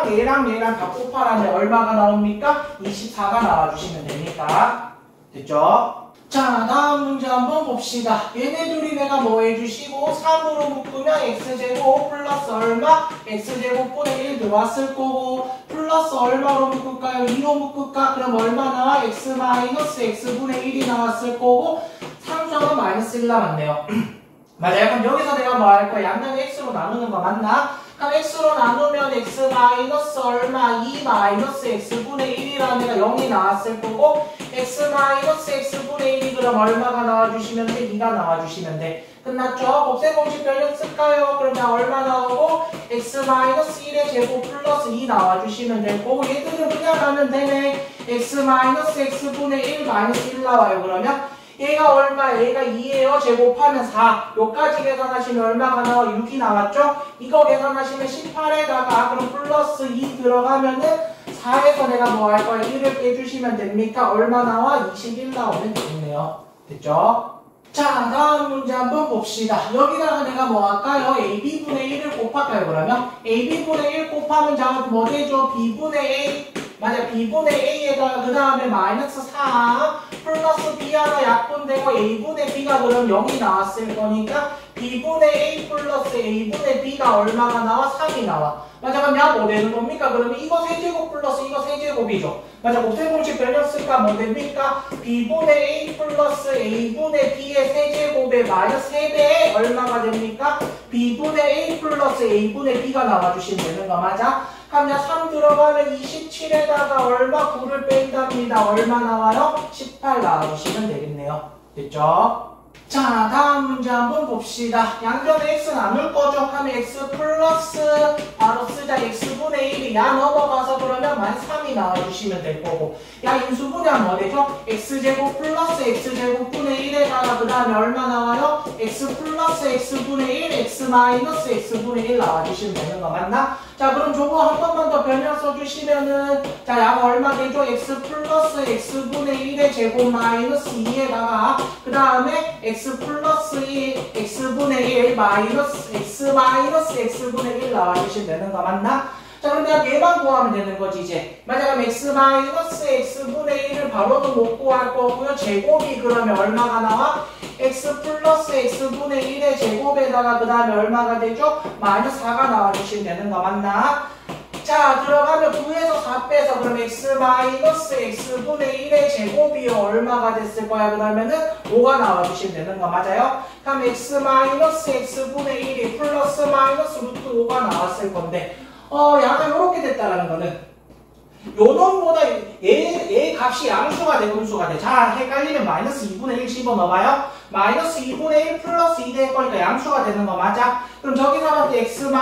다 곱하라면 얼마가 나옵니까? 24가 나와주시면 됩니까? 됐죠? 자, 다음 문제 한번 봅시다. 얘네들이 내가 뭐 해주시고 3으로 묶으면 x제곱 플러스 얼마? x제곱분의 1 들어왔을 거고 플러스 얼마로 묶을까요? 2로 묶을까? 그럼 얼마 나와? x 마이너스 x분의 1이 나왔을 거고 상수항은 마이너스 1 남았네요. 맞아요. 그럼 여기서 내가 뭐 할 거야? 양면을 x로 나누는 거 맞나? 그럼 x로 나누면 x 마이너스 얼마? 2 마이너스 x분의 1이라는 애가 0이 나왔을 거고 x 마이너스 x분의 1이 그럼 얼마가 나와주시면 돼? 2가 나와주시면 돼. 끝났죠? 곱셈 공식 변형 쓸까요? 그럼 자 얼마 나오고 x 마이너스 1의 제곱 플러스 2 나와주시면 될 거고 얘들은 그냥 가면 되네. x 마이너스 x분의 1 마이너스 1 나와요. 그러면 얘가 얼마? 얘가 2예요. 제곱하면 4. 요까지 계산하시면 얼마가 나와? 6이 나왔죠? 이거 계산하시면 18에다가 그럼 플러스 2 들어가면은 4에서 내가 뭐 할 거야? 1을 빼주시면 됩니까? 얼마 나와? 21 나오면 되겠네요. 됐죠? 자, 다음 문제 한번 봅시다. 여기다가 내가 뭐 할까요? AB분의 1을 곱할까요? 그러면 AB분의 1 곱하면 자, 뭐 되죠? B분의 A 맞아. B분의 A에다가 그 다음에 마이너스 4 플러스 B 하나 약분되고 A분의 B가 그럼 0이 나왔을 거니까 B분의 A 플러스 A분의 B가 얼마가 나와? 3이 나와. 맞아. 그럼 야 뭐 되는 겁니까? 그러면 이거 세제곱 플러스 이거 세제곱이죠. 맞아. 곱셈공식 변형 쓸까? 뭐 됩니까? B분의 A 플러스 A분의 B의 세제곱에 마이너스 3배에 얼마가 됩니까? B분의 A 플러스 A분의 B가 나와주시면 되는 거 맞아? 그럼 3 들어가면 27에다가 얼마? 9를 뺀답니다. 얼마 나와요? 18 나와주시면 되겠네요. 됐죠? 자, 다음 문제 한번 봅시다. 양변에 x 나눌 거죠? 하면 x 플러스 바로 쓰자. x분의 1이 야 넘어가서 그러면 만 3이 나와주시면 될 거고 야 인수분해하면 뭐 되죠? x제곱 플러스 x제곱분의 1에다가 그 다음에 얼마 나와요? x 플러스 x분의 1 x 마이너스 x분의 1 나와주시면 되는 거 맞나? 자, 그럼 저거 한 번만 더 변형 써주시면은 자, 야가 얼마 되죠? x 플러스 x분의 1의 제곱 마이너스 2에다가 그 다음에 x 플러스 2 x분의 1 마이너스 x 마이너스 x분의 1 나와주시면 되는 거 맞나? 자, 그럼 내가 얘만 구하면 되는 거지 이제. 맞아. 그럼 x 마이너스 x분의 1을 바로는 못 구할 거고요. 제곱이 그러면 얼마가 나와? x 플러스 x분의 1의 제곱에다가 그 다음에 얼마가 되죠? 마이너스 4가 나와주시면 되는 거 맞나? 자, 들어가면 9에서 4 빼서 그럼 x-x분의 1의 제곱이 얼마가 됐을 거야? 그러면은 5가 나와주시면 되는 거 맞아요? 그럼 x-x분의 1이 플러스 마이너스 루트 5가 나왔을 건데 약간 이렇게 됐다라는 거는 요 놈보다 얘 값이 양수가 돼, 음수가 돼. 자, 헷갈리면 마이너스 2분의 1 집어넣어봐요. 마이너스 2분의 1 플러스 2 될 거니까 양수가 되는 거 맞아? 그럼 저기서 봤을 때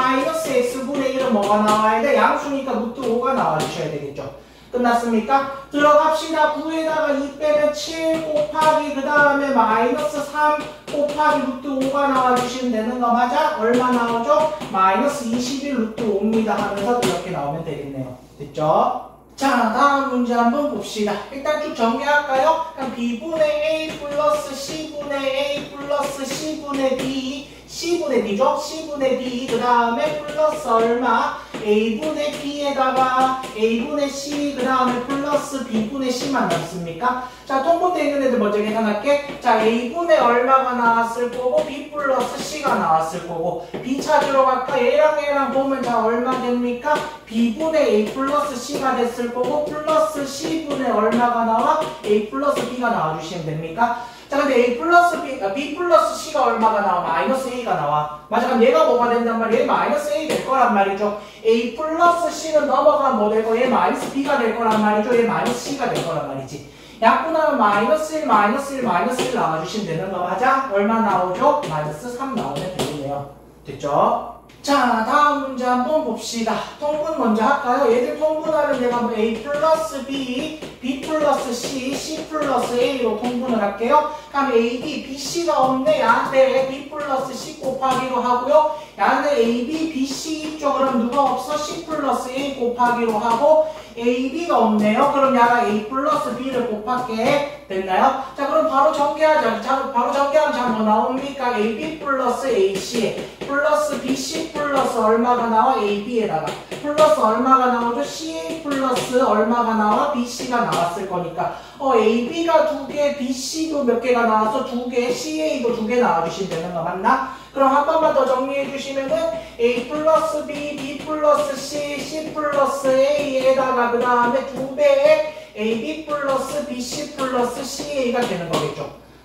x-x분의 1은 뭐가 나와야 돼? 양수니까 루트 5가 나와주셔야 되겠죠. 끝났습니까? 들어갑시다. 9에다가 2 빼면 7 곱하기 그 다음에 마이너스 3 곱하기 루트 5가 나와주시면 되는 거 맞아? 얼마 나오죠? 마이너스 21 루트 5입니다 하면서 이렇게 나오면 되겠네요. 됐죠? 자, 다음 문제 한번 봅시다. 일단 쭉 정리할까요? 그럼 b분의 a 플러스 c분의 a 플러스 c분의 b, c분의 b죠? c분의 b, 그 다음에 플러스 얼마? a분의 b에다가 a분의 c, 그 다음에 플러스 b분의 c만 남습니까? 자, 통분되어 있는 애들 먼저 계산할게. 자, a분의 얼마가 나왔을 거고 b 플러스 c가 나왔을 거고 b 찾으러 갈까? 얘랑 보면 자, 얼마 됩니까? b분의 a 플러스 c가 됐을 거고 플러스 c분의 얼마가 나와? a 플러스 b가 나와주시면 됩니까? 자, 근데 a 플러스 b 플러스 c가 얼마가 나와? 마이너스 a가 나와. 맞아, 그럼 얘가 뭐가 된단 말이야? 얘 마이너스 a 될 거란 말이죠. a 플러스 c는 넘어가면 뭐 되고 얘 마이너스 b가 될 거란 말이죠. 얘 마이너스 c가 될 거란 말이지. 약분하면 마이너스 1, 마이너스 1, 마이너스 1 나와주시면 되는 거 맞아? 얼마 나오죠? 마이너스 3 나오면 되겠네요. 됐죠? 자, 다음 문제 한번 봅시다. 통분 먼저 할까요? 얘들 통분하면 내가 뭐 a 플러스 b, b 플러스 c, c 플러스 a로 통분을 할게요. 그럼 a, b, b, c가 없네. 야한테 b 플러스 c 곱하기로 하고요. 야한테 a, b, b, c 있죠. 그럼 누가 없어? c 플러스 a 곱하기로 하고 a, b가 없네요. 그럼 야가 a 플러스 b를 곱할게. 됐나요? 자, 그럼 바로 전개하자. 자, 바로 전개하면 자, 뭐 나옵니까? a, b 플러스 a, c 플러스 b, c 플러스 얼마가 나와? a, b에다가 플러스 얼마가 나오죠? c, a 플러스 얼마가 나와? b, c가 나왔을 거니까 a, b가 2개, b, c도 몇 개가 나와서 2개, c, a도 2개 나와주시면 되는 거 맞나? 그럼 한 번만 더 정리해 주시면은 a 플러스 b, b 플러스 c, c 플러스 a에다가 그 다음에 2배의 ab 플러스 bc 플러스 ca가 되는 거겠죠.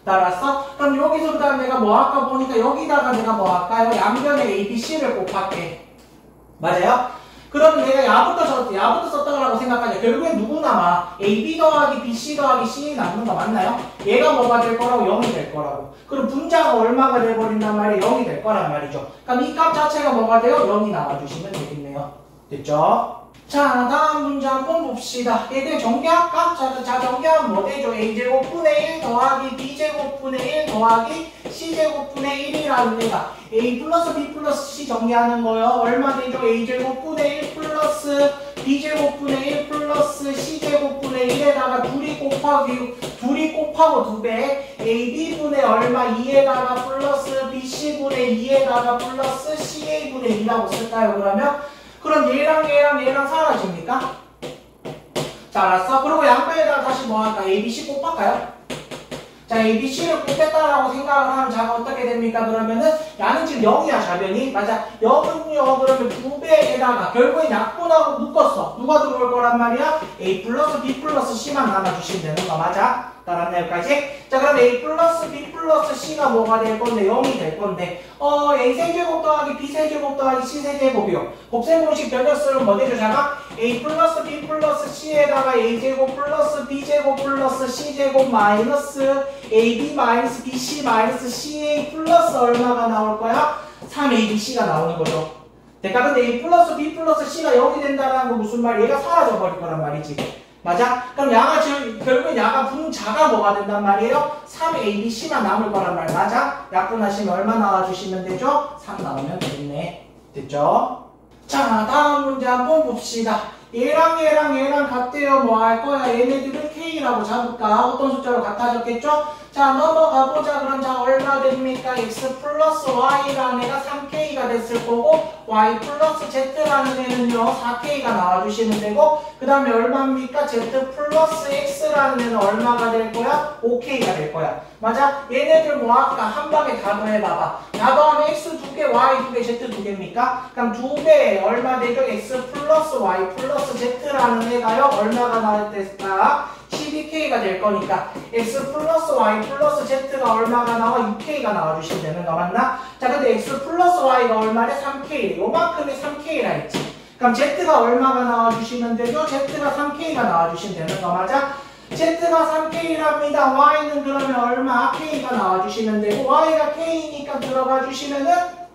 따라서 그럼 여기서 그 다음 내가 뭐 할까 보니까 여기다가 내가 뭐 할까요? 양변에 a, b, c를 곱할게. 맞아요? 그러면 내가 야부터 썼다고 생각하냐? 결국엔 누구 남아? AB 더하기 BC 더하기 C 남는 거 맞나요? 얘가 뭐가 될 거라고? 0이 될 거라고. 그럼 분자가 얼마가 돼버린단 말이에요? 0이 될 거란 말이죠. 그럼 이 값 자체가 뭐가 돼요? 0이 나와주시면 되겠네요. 됐죠? 자, 다음 문제 한번 봅시다. 얘들 정리할까? 자, 정리하면 뭐 되죠? a제곱분의 1 더하기 b제곱분의 1 더하기 c제곱분의 1이라는 애가 a 플러스 b 플러스 c 정리하는 거요. 얼마 되죠? a제곱분의 1 플러스 b제곱분의 1 플러스 c제곱분의 1에다가 둘이 곱하고 2배 ab분의 얼마 2에다가 플러스 bc분의 2에다가 플러스 ca분의 2라고 쓸까요? 그럼 얘랑 사라집니까? 자, 알았어? 그리고 양변에다가 다시 뭐 할까? a, b, c 곱할까요? 자, a, b, c를 곱했다라고 생각을 하면 자가 어떻게 됩니까? 그러면은 야는 지금 0이야, 좌변이. 맞아. 0은요, 그러면 2배에다가 결국엔 약분하고 묶었어. 누가 들어올 거란 말이야? a 플러스 b 플러스 c만 남아주시면 되는 거 맞아? 따랐네, 여기까지? 자, 그럼 a 플러스 b 플러스 c가 뭐가 될 건데? 0이 될 건데 a 세제곱 더하기 b 세제곱 더하기 c 세제곱이요. 곱셈 공식 변형쓰면 뭐 되죠, 자가? a 플러스 b 플러스 c에다가 a제곱 플러스 b제곱 플러스 c제곱 마이너스 ab 마이너스 bc 마이너스 ca 플러스 얼마가 나올 거야? 3abc가 나오는 거죠. 그러니까 근데 a 플러스 b 플러스 c가 0이 된다는 거 무슨 말? 얘가 사라져 버릴 거란 말이지. 맞아? 그럼 야가 지금 결국엔 야가 분자가 뭐가 된단 말이에요? 3abc만 남을 거란 말 맞아? 약분하시면 얼마 나와주시면 되죠? 3 나오면 되겠네. 됐죠? 자, 다음 문제 한번 봅시다. 얘랑 같대요. 뭐 할 거야? 얘네들은 K라고 잡을까? 어떤 숫자로 같아졌겠죠? 자, 넘어가 보자. 그럼 자, 얼마 됩니까? x 플러스 y라는 애가 3k가 됐을 거고, y 플러스 z라는 애는요, 4k가 나와주시면 되고, 그 다음에 얼마입니까? z 플러스 x라는 애는 얼마가 될 거야? 5k가 될 거야. 맞아? 얘네들 뭐 할까? 한 방에 답을 해봐봐. 답하면 x 2개, y 2개, z 2개입니까? 그럼 2배 얼마 되죠? x 플러스 y 플러스 z라는 애가요, 얼마가 나올 때일까? 12k가 될 거니까 x 플러스 y 플러스 z가 얼마가 나와? 6k가 나와주시면 되는 거 맞나? 자, 근데 x 플러스 y가 얼마래? 3k. 요만큼이 3k라 했지. 그럼 z가 얼마가 나와주시면 되죠? z가 3k가 나와주시면 되는 거 맞아? z가 3k랍니다. y는 그러면 얼마? k가 나와주시면 되고, y가 k니까 들어가 주시면은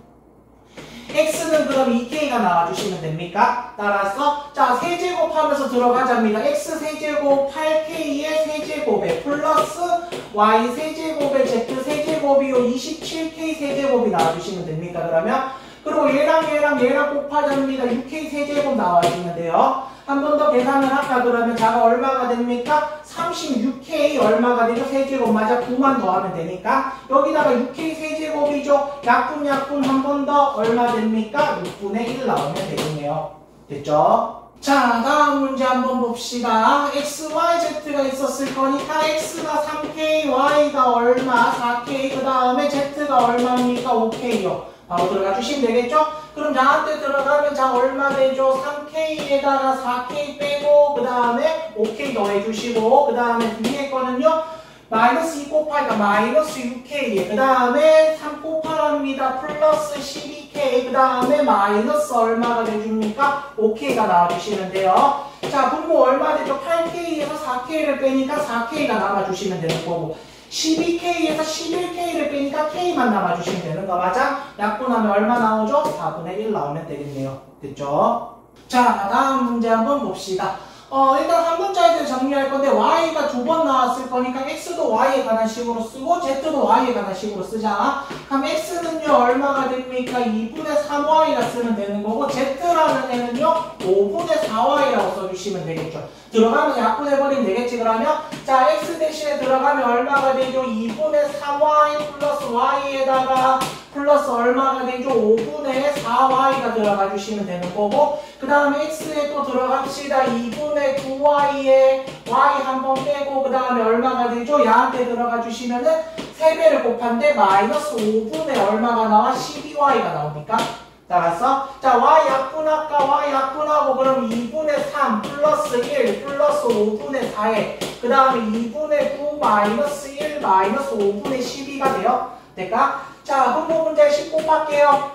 x는 그럼 2k가 나와주시면 됩니까? 따라서 자, 세제곱하면서 들어가자입니다. x 세제곱 8k의 세제곱에 플러스 y 세제곱에 z 세제곱이요 27k 세제곱이 나와주시면 됩니까? 그러면 그리고 얘랑 곱하자입니다. 6k 세제곱 나와주시면 돼요. 한 번 더 계산을 할까? 그러면 자가 얼마가 됩니까? 36k 얼마가 되죠? 세제곱 맞아? 9만 더하면 되니까 여기다가 6k 세제곱이죠? 약분 한 번 더 얼마 됩니까? 6분의 1 나오면 되겠네요. 됐죠? 자, 다음 문제 한번 봅시다. x, y, z가 있었을 거니까 x가 3k, y가 얼마? 4k, 그 다음에 z가 얼마입니까? 5k요. 바로 들어가 주시면 되겠죠? 그럼 나한테 들어가면 자 얼마 되죠? 3k에다가 4k 빼고 그 다음에 5k 더해 주시고 그 다음에 뒤에 거는요 마이너스 2 곱하니까 마이너스 6k 그 다음에 3 곱하랍니다. 플러스 12k 그 다음에 마이너스 얼마가 돼줍니까? 5k가 나와주시면 돼요. 자, 분모 얼마 되죠? 8k에서 4k를 빼니까 4k가 남아주시면 되는 거고 12k에서 11k를 빼니까 k만 남아주시면 되는 거 맞아? 약분하면 얼마 나오죠? 4분의 1 나오면 되겠네요. 됐죠? 자, 다음 문제 한번 봅시다. 일단 한 문자에 대해 정리할 건데 y가 2번 나왔을 거니까 x도 y에 관한 식으로 쓰고 z도 y에 관한 식으로 쓰자. 그럼 x는요 얼마가 됩니까? 2분의 3y라 쓰면 되는 거고 z라는 애는요 5분의 4y라고 써주시면 되겠죠. 들어가면 약분해버리면 되겠지. 그러면 자 x 대신에 들어가면 얼마가 되죠? 2분의 3y 플러스 y에다가 플러스 얼마가 되죠? 5분의 4y가 들어가 주시면 되는 거고 그 다음에 x에 또 들어갑시다. 2분의 9y에 y 한번 빼고 그 다음에 얼마가 되죠? 야한테 들어가 주시면은 3배를 곱한데 마이너스 5분의 얼마가 나와? 12y가 나오니까 따라서 자 y 약분할까? y 약분하고 그럼 2분의 3 플러스 1 플러스 5분의 4에 그 다음에 2분의 9 마이너스 1 마이너스 5분의 12가 돼요. 될까? 자, 분모 문제 10 곱할게요.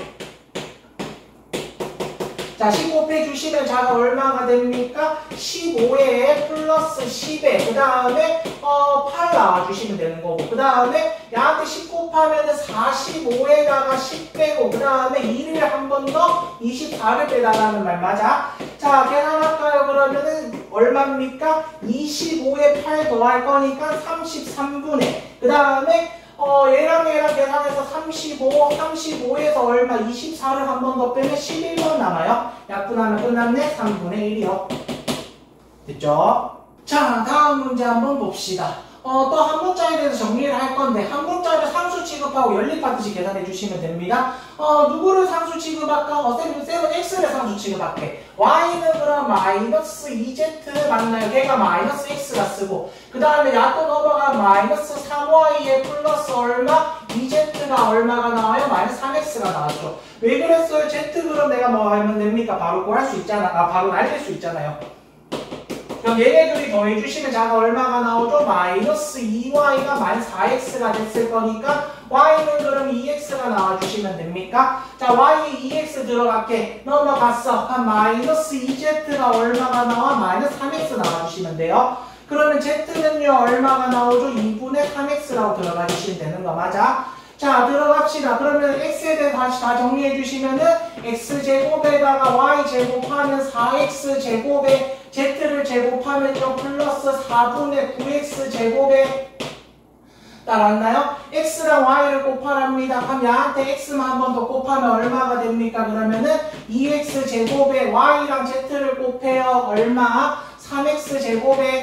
자, 10 곱해주시면 자가 얼마가 됩니까? 15에 플러스 10에 그 다음에 8 나와주시면 되는 거고 그 다음에 야한테 10 곱하면 45에다가 10 빼고 그 다음에 1을 한 번 더 24를 빼달라는 말 맞아? 자, 계산할까요? 그러면은 얼마입니까? 25에 8 더할 거니까 33분의 그 다음에 얘랑 계산해서 35에서 얼마? 24를 한 번 더 빼면 11번 남아요. 약분하면 끝났네. 3분의 1이요. 됐죠? 자, 다음 문제 한번 봅시다. 또 한 문자에 대해서 정리를 할 건데 한 문자를 상수 취급하고 연립하듯이 계산해 주시면 됩니다. 누구를 상수 취급할까? 쌤은 x를 상수 취급할게. y는 그럼 마이너스 2z 맞나요? 걔가 마이너스 x가 쓰고 그 다음에 야또 넘어가 마이너스 3y에 플러스 얼마? 2z가 얼마가 나와요? 마이너스 3x가 나왔죠. 왜 그랬어요? z 그럼 내가 뭐 하면 됩니까? 바로 구할 수 있잖아. 바로 날릴 수 있잖아요. 그럼 얘네들이 더해주시면 자가 얼마가 나오죠? 마이너스 2y가 마이너스 4x가 됐을 거니까 y는 그럼 2x가 나와주시면 됩니까? 자, y에 2x 들어갈게. 넘어갔어. 한 마이너스 2z가 얼마가 나와? 마이너스 3x 나와주시면 돼요. 그러면 z는요 얼마가 나오죠? 2분의 3x라고 들어가 주시면 되는 거 맞아? 자, 들어갑시다. 그러면 x에 대해 다시 다 정리해 주시면은 x제곱에다가 y제곱하면 4x제곱에 z를 제곱하면요 플러스 4분의 9x제곱에 따라왔나요? x랑 y를 곱하랍니다. 그럼 야한테 x만 한 번 더 곱하면 얼마가 됩니까? 그러면은 2x제곱에 y랑 z를 곱해요. 얼마? 3x제곱에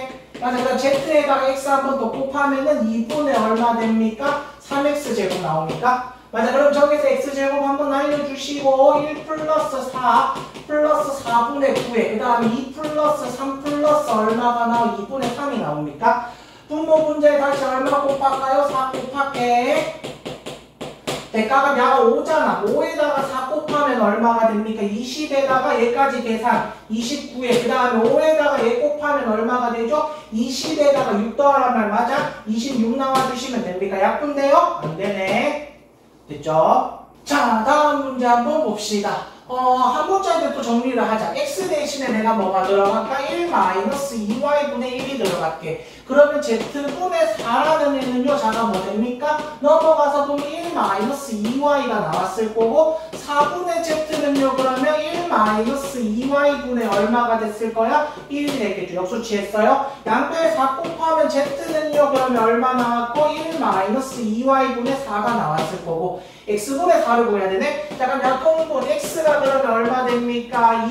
맞아. 그럼 Z에다가 X 한 번 더 곱하면은 2분의 얼마 됩니까? 3X제곱 나옵니까? 맞아. 그럼 저기서 X제곱 한번 날려주시고 1 플러스 4 플러스 4분의 9에 그 다음에 2 플러스 3 플러스 얼마가 나와? 2분의 3이 나옵니까? 분모 분자에 다시 얼마 곱할까요? 4 곱할게. 대가가 야가 5잖아. 5에다가 4 곱하면 얼마가 됩니까? 20에다가 얘까지 계산 29에 그 다음에 5에다가 얘 곱하면 얼마가 되죠? 20에다가 6 더하란 말 맞아? 26 나와주시면 됩니까? 약분돼요? 안되네. 됐죠? 자, 다음 문제 한번 봅시다. 한 문자인데 또 정리를 하자. x 대신에 내가 뭐가 들어갈까? 1-2y분의 1이 들어갈게. 그러면 z분의 4라는 애는요, 자가 뭐 됩니까? 넘어가서 보면 1-2y가 나왔을 거고, 4분의 z는요, 그러면 1-2y분의 얼마가 됐을 거야? 1이 됐겠죠. 역수치했어요. 양변에 4 곱하면 z는요, 그러면 얼마 나왔고, 1-2y분의 4가 나왔을 거고, x분의 4를 구해야 되네? 자, 그럼 약통분 x가 그러면 얼마 됩니까?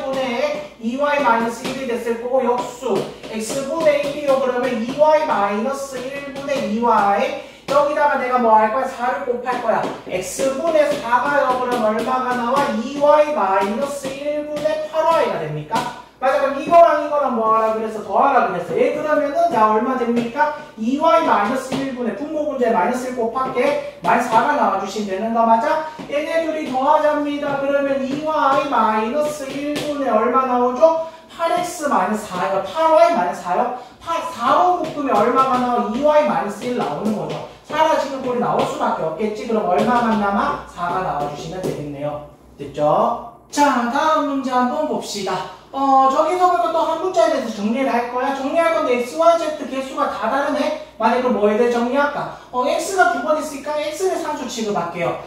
2y 됐을 거고 역수 x분의 1이요. 그러면 2y-1분의 2y 여기다가 내가 뭐 할 거야? 4를 곱할 거야. x분의 4가요. 그럼 얼마가 나와? 2y-1분의 8y가 됩니까? 맞아. 그럼 이거랑 뭐 하라 그랬어? 더하라 그랬어. 얘 그러면은 야 얼마 됩니까? 2y-1분의 분모 분자에 마이너스 1 곱할게. 마이너스 4가 나와주시면 되는 거 맞아? 얘네 둘이 더하자입니다. 그러면 2y-1분의 얼마 나오죠? 8x-4요. 8y-4요? 4로 묶으면 얼마가 나와? 2y-1 나오는 거죠. 사라지는 꼴이 나올 수밖에 없겠지. 그럼 얼마만 남아? 4가 나와주시면 되겠네요. 됐죠? 자, 다음 문제 한번 봅시다. 저기서부터 또 한 문자에 대해서 정리를 할 거야. 정리할 건데 x, y, z 개수가 다 다르네? 만약에 그럼 뭐에 대해 정리할까? x가 두 번 있으니까 x를 상수 취급할게요.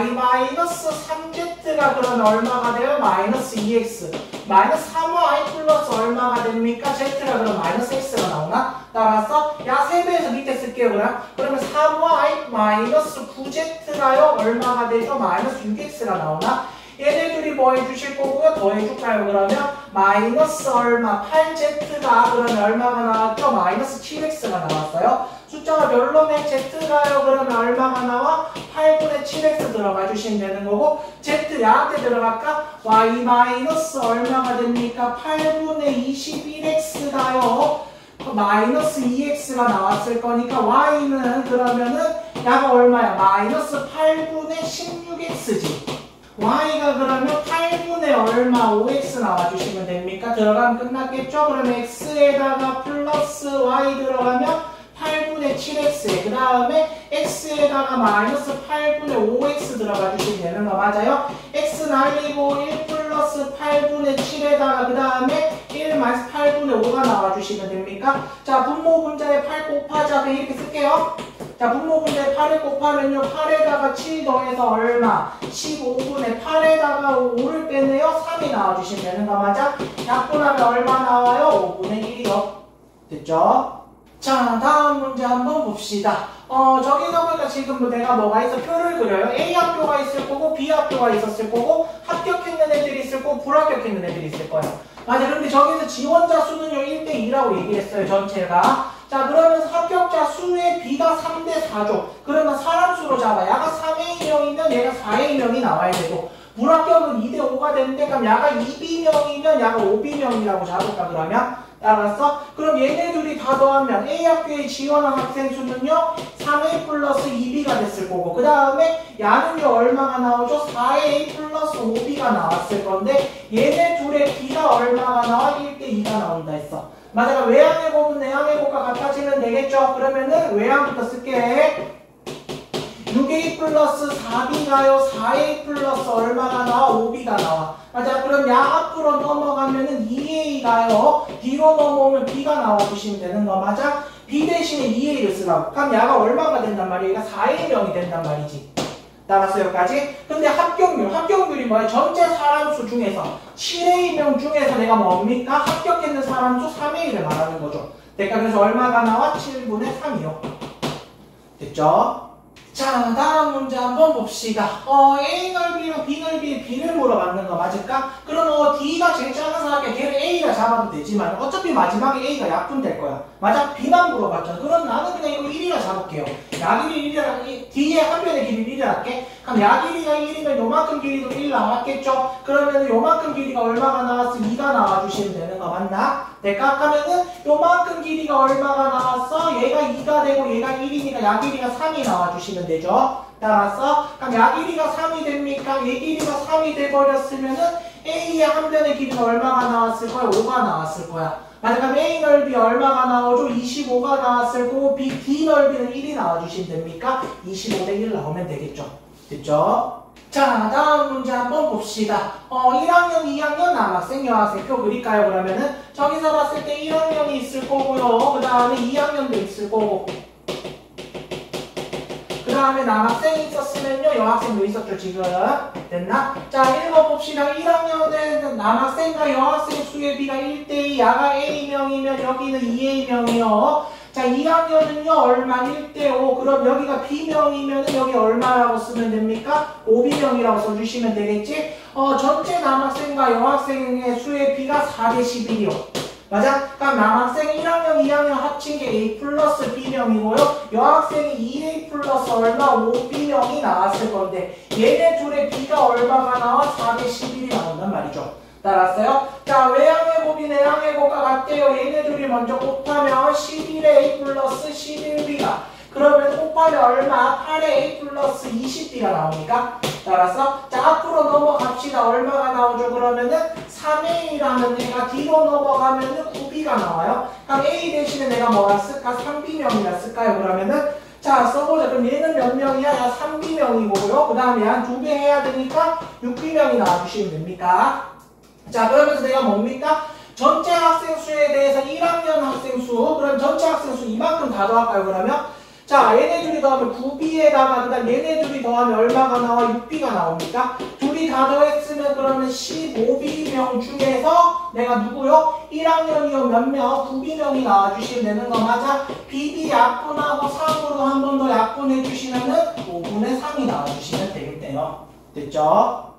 y-3z가 그러면 얼마가 돼요? 마이너스 2x. 마이너스 3y 플러스 얼마가 됩니까? z가 그럼 마이너스 x가 나오나? 따라서 야 3배에서 밑에 쓸게요. 그러면 3y 마이너스 9z가요? 얼마가 되죠? 마이너스 6x가 나오나? 얘네들이 뭐 해주실 거고요? 더 해줄까요? 그러면 마이너스 얼마? 8z가 그러면 얼마가 나왔죠? 마이너스 7x가 나왔어요. 숫자가 별로면 z가요? 그러면 얼마가 나와? 8분의 7x 들어가 주시면 되는 거고 z 야한테 들어갈까? y 마이너스 얼마가 됩니까? 8분의 21x가요. 마이너스 2x가 나왔을 거니까 y는 그러면은 야가 얼마야? 마이너스 8분의 16x지. y가 그러면 8분의 얼마 5x 나와주시면 됩니까? 들어가면 끝났겠죠? 그러면 x에다가 플러스 y 들어가면 8분의 7x 그 다음에 x에다가 마이너스 8분의 5x 들어가 주시면 되는 거 맞아요? x 날리고 1 플러스 8분의 7에다가 그 다음에 1 마이너스 8분의 5가 나와주시면 됩니까? 자, 분모 분자에 8 곱하자. 그냥 이렇게 쓸게요. 자, 분모 분자에 8을 곱하면요. 8에다가 7 더해서 얼마? 15분의 8에다가 5를 빼내요. 3이 나와주시면 되는 거 맞아? 약분하면 얼마 나와요? 5분의 1이요. 됐죠? 자, 다음 문제 한번 봅시다. 저기서 보니까 지금 내가 뭐가 있어? 표를 그려요. A 학교가 있을 거고 B 학교가 있었을 거고 합격했는 애들이 있을 거고 불합격했는 애들이 있을 거예요. 맞아. 그런데 저기서 지원자 수는요 1대2라고 얘기했어요. 전체가. 자, 그러면 합격자 수의 B가 3대 4죠. 그러면 사람 수로 잡아. 야가 3A명이면 얘가 4A명이 나와야 되고 불합격은 2대 5가 되는데 그럼 야가 2B명이면 야가 5B명이라고 잡을까 그러면? 알았어? 그럼 얘네들이 다 더하면 A 학교에 지원한 학생 수는요 3A 플러스 2B가 됐을 거고 그 다음에 야는요 얼마가 나오죠? 4A 플러스 5B가 나왔을 건데 얘네 둘의 B가 얼마가 나와? 1대2가 나온다 했어. 맞아. 외항의 곱은 내항의 곱과 같아지면 되겠죠? 그러면은 외항부터 쓸게. 6A 플러스 4B가요. 4A 플러스 얼마가 나와? 5B가 나와. 맞아. 그럼 야 앞으로 넘어가면은 2A가요. B로 넘어오면 B가 나와주시면 되는 거 맞아? B 대신에 2A를 쓰라고. 그럼 야가 얼마가 된단 말이야? 얘가 4A명이 된단 말이지. 따라서 여기까지. 근데 합격률이 뭐야? 전체 사람수 중에서 7A명 중에서 내가 뭡니까? 합격했는 사람수 3A를 말하는 거죠. 그러니까 그래서 얼마가 나와? 7분의 3이요. 됐죠? 자, 다음 문제 한번 봅시다. A 넓이랑 B 넓이의 B를 물어봤는 거 맞을까? 그럼 뭐 D가 제일 작은 사람께 걔를 A라 잡아도 되지만 어차피 마지막에 A가 약분될 거야. 맞아? B만 물어봤잖아. 그럼 나는 그냥 이거 1이라 잡을게요. 약 길이 1이라, D의 한 변의 길이를 1이라 할게. 그럼 약 길이가 1이면 요만큼 길이도 1 나왔겠죠? 그러면 요만큼 길이가 얼마가 나왔어? 2가 나와주시면 되는 거 맞나? 될까? 하면은 요만큼 길이가 얼마가 나왔어? 얘가 2가 되고 얘가 1이니까 약 길이가 3이 나와주시면 되죠? 따라서 그럼 약 길이가 3이 됩니까? 얘 길이가 3이 돼버렸으면은 A의 한 변의 길이가 얼마가 나왔을 거야? 5가 나왔을 거야. 만약 A 넓이 얼마가 나오죠? 25가 나왔을 거고 D 넓이는 1이 나와주시면 됩니까? 25대 1 나오면 되겠죠. 됐죠? 자, 다음 문제 한번 봅시다. 1학년, 2학년 남학생, 여학생 표 그릴까요? 그러면은 저기서 봤을 때 1학년이 있을 거고요. 그 다음에 2학년도 있을 거고. 그 다음에 남학생이 있었으면요. 여학생도 있었죠, 지금. 됐나? 자, 읽어봅시다. 1학년은 남학생과 여학생 수의 비가 1대2, 야가 A명이면 여기는 2A명이요. 자, 2학년은요, 얼마? 1대5. 그럼 여기가 B명이면 여기 얼마라고 쓰면 됩니까? 5B명이라고 써주시면 되겠지? 전체 남학생과 여학생의 수의 비가 4대 11이요. 맞아? 그럼 남학생 1학년, 2학년 합친 게 A 플러스 B명이고요. 여학생이 2A 플러스 얼마? 5B명이 나왔을 건데 얘네 둘의 B가 얼마가 나와? 4대 11이 나온단 말이죠. 따랐어요? 자, 외항의 곱이 내항의 곱과 같대요. 얘네 둘이 먼저 곱하면 11A 플러스 11B가 그러면 곱하면 얼마? 8A 플러스 20B가 나오니까 따라서 자 앞으로 넘어갑시다. 얼마가 나오죠? 그러면은 3A라는 애가 D로 넘어가면은 9B가 나와요. 그럼 A 대신에 내가 뭐라 쓸까? 3B명이라 쓸까요? 그러면은 자 써보자. 그럼 얘는 몇 명이야? 야 3B명이고요. 그 다음에 한 2배 해야 되니까 6B명이 나와주시면 됩니까? 자 그러면서 내가 뭡니까? 전체 학생 수에 대해서 1학년 학생 수 그럼 전체 학생 수 이만큼 다 더할까요? 그러면 자 얘네 둘이 더하면 9B에다가 그 다음 얘네 둘이 더하면 얼마가 나와? 6B가 나옵니까? 둘이 다 더했으면 그러면 15B명 중에서 내가 누구요? 1학년이요 몇 명? 9B명이 나와주시면 되는 거 맞아? BB 약분하고 3으로 한 번 더 약분해 주시면은 5분의 3이 나와주시면 되겠대요. 됐죠?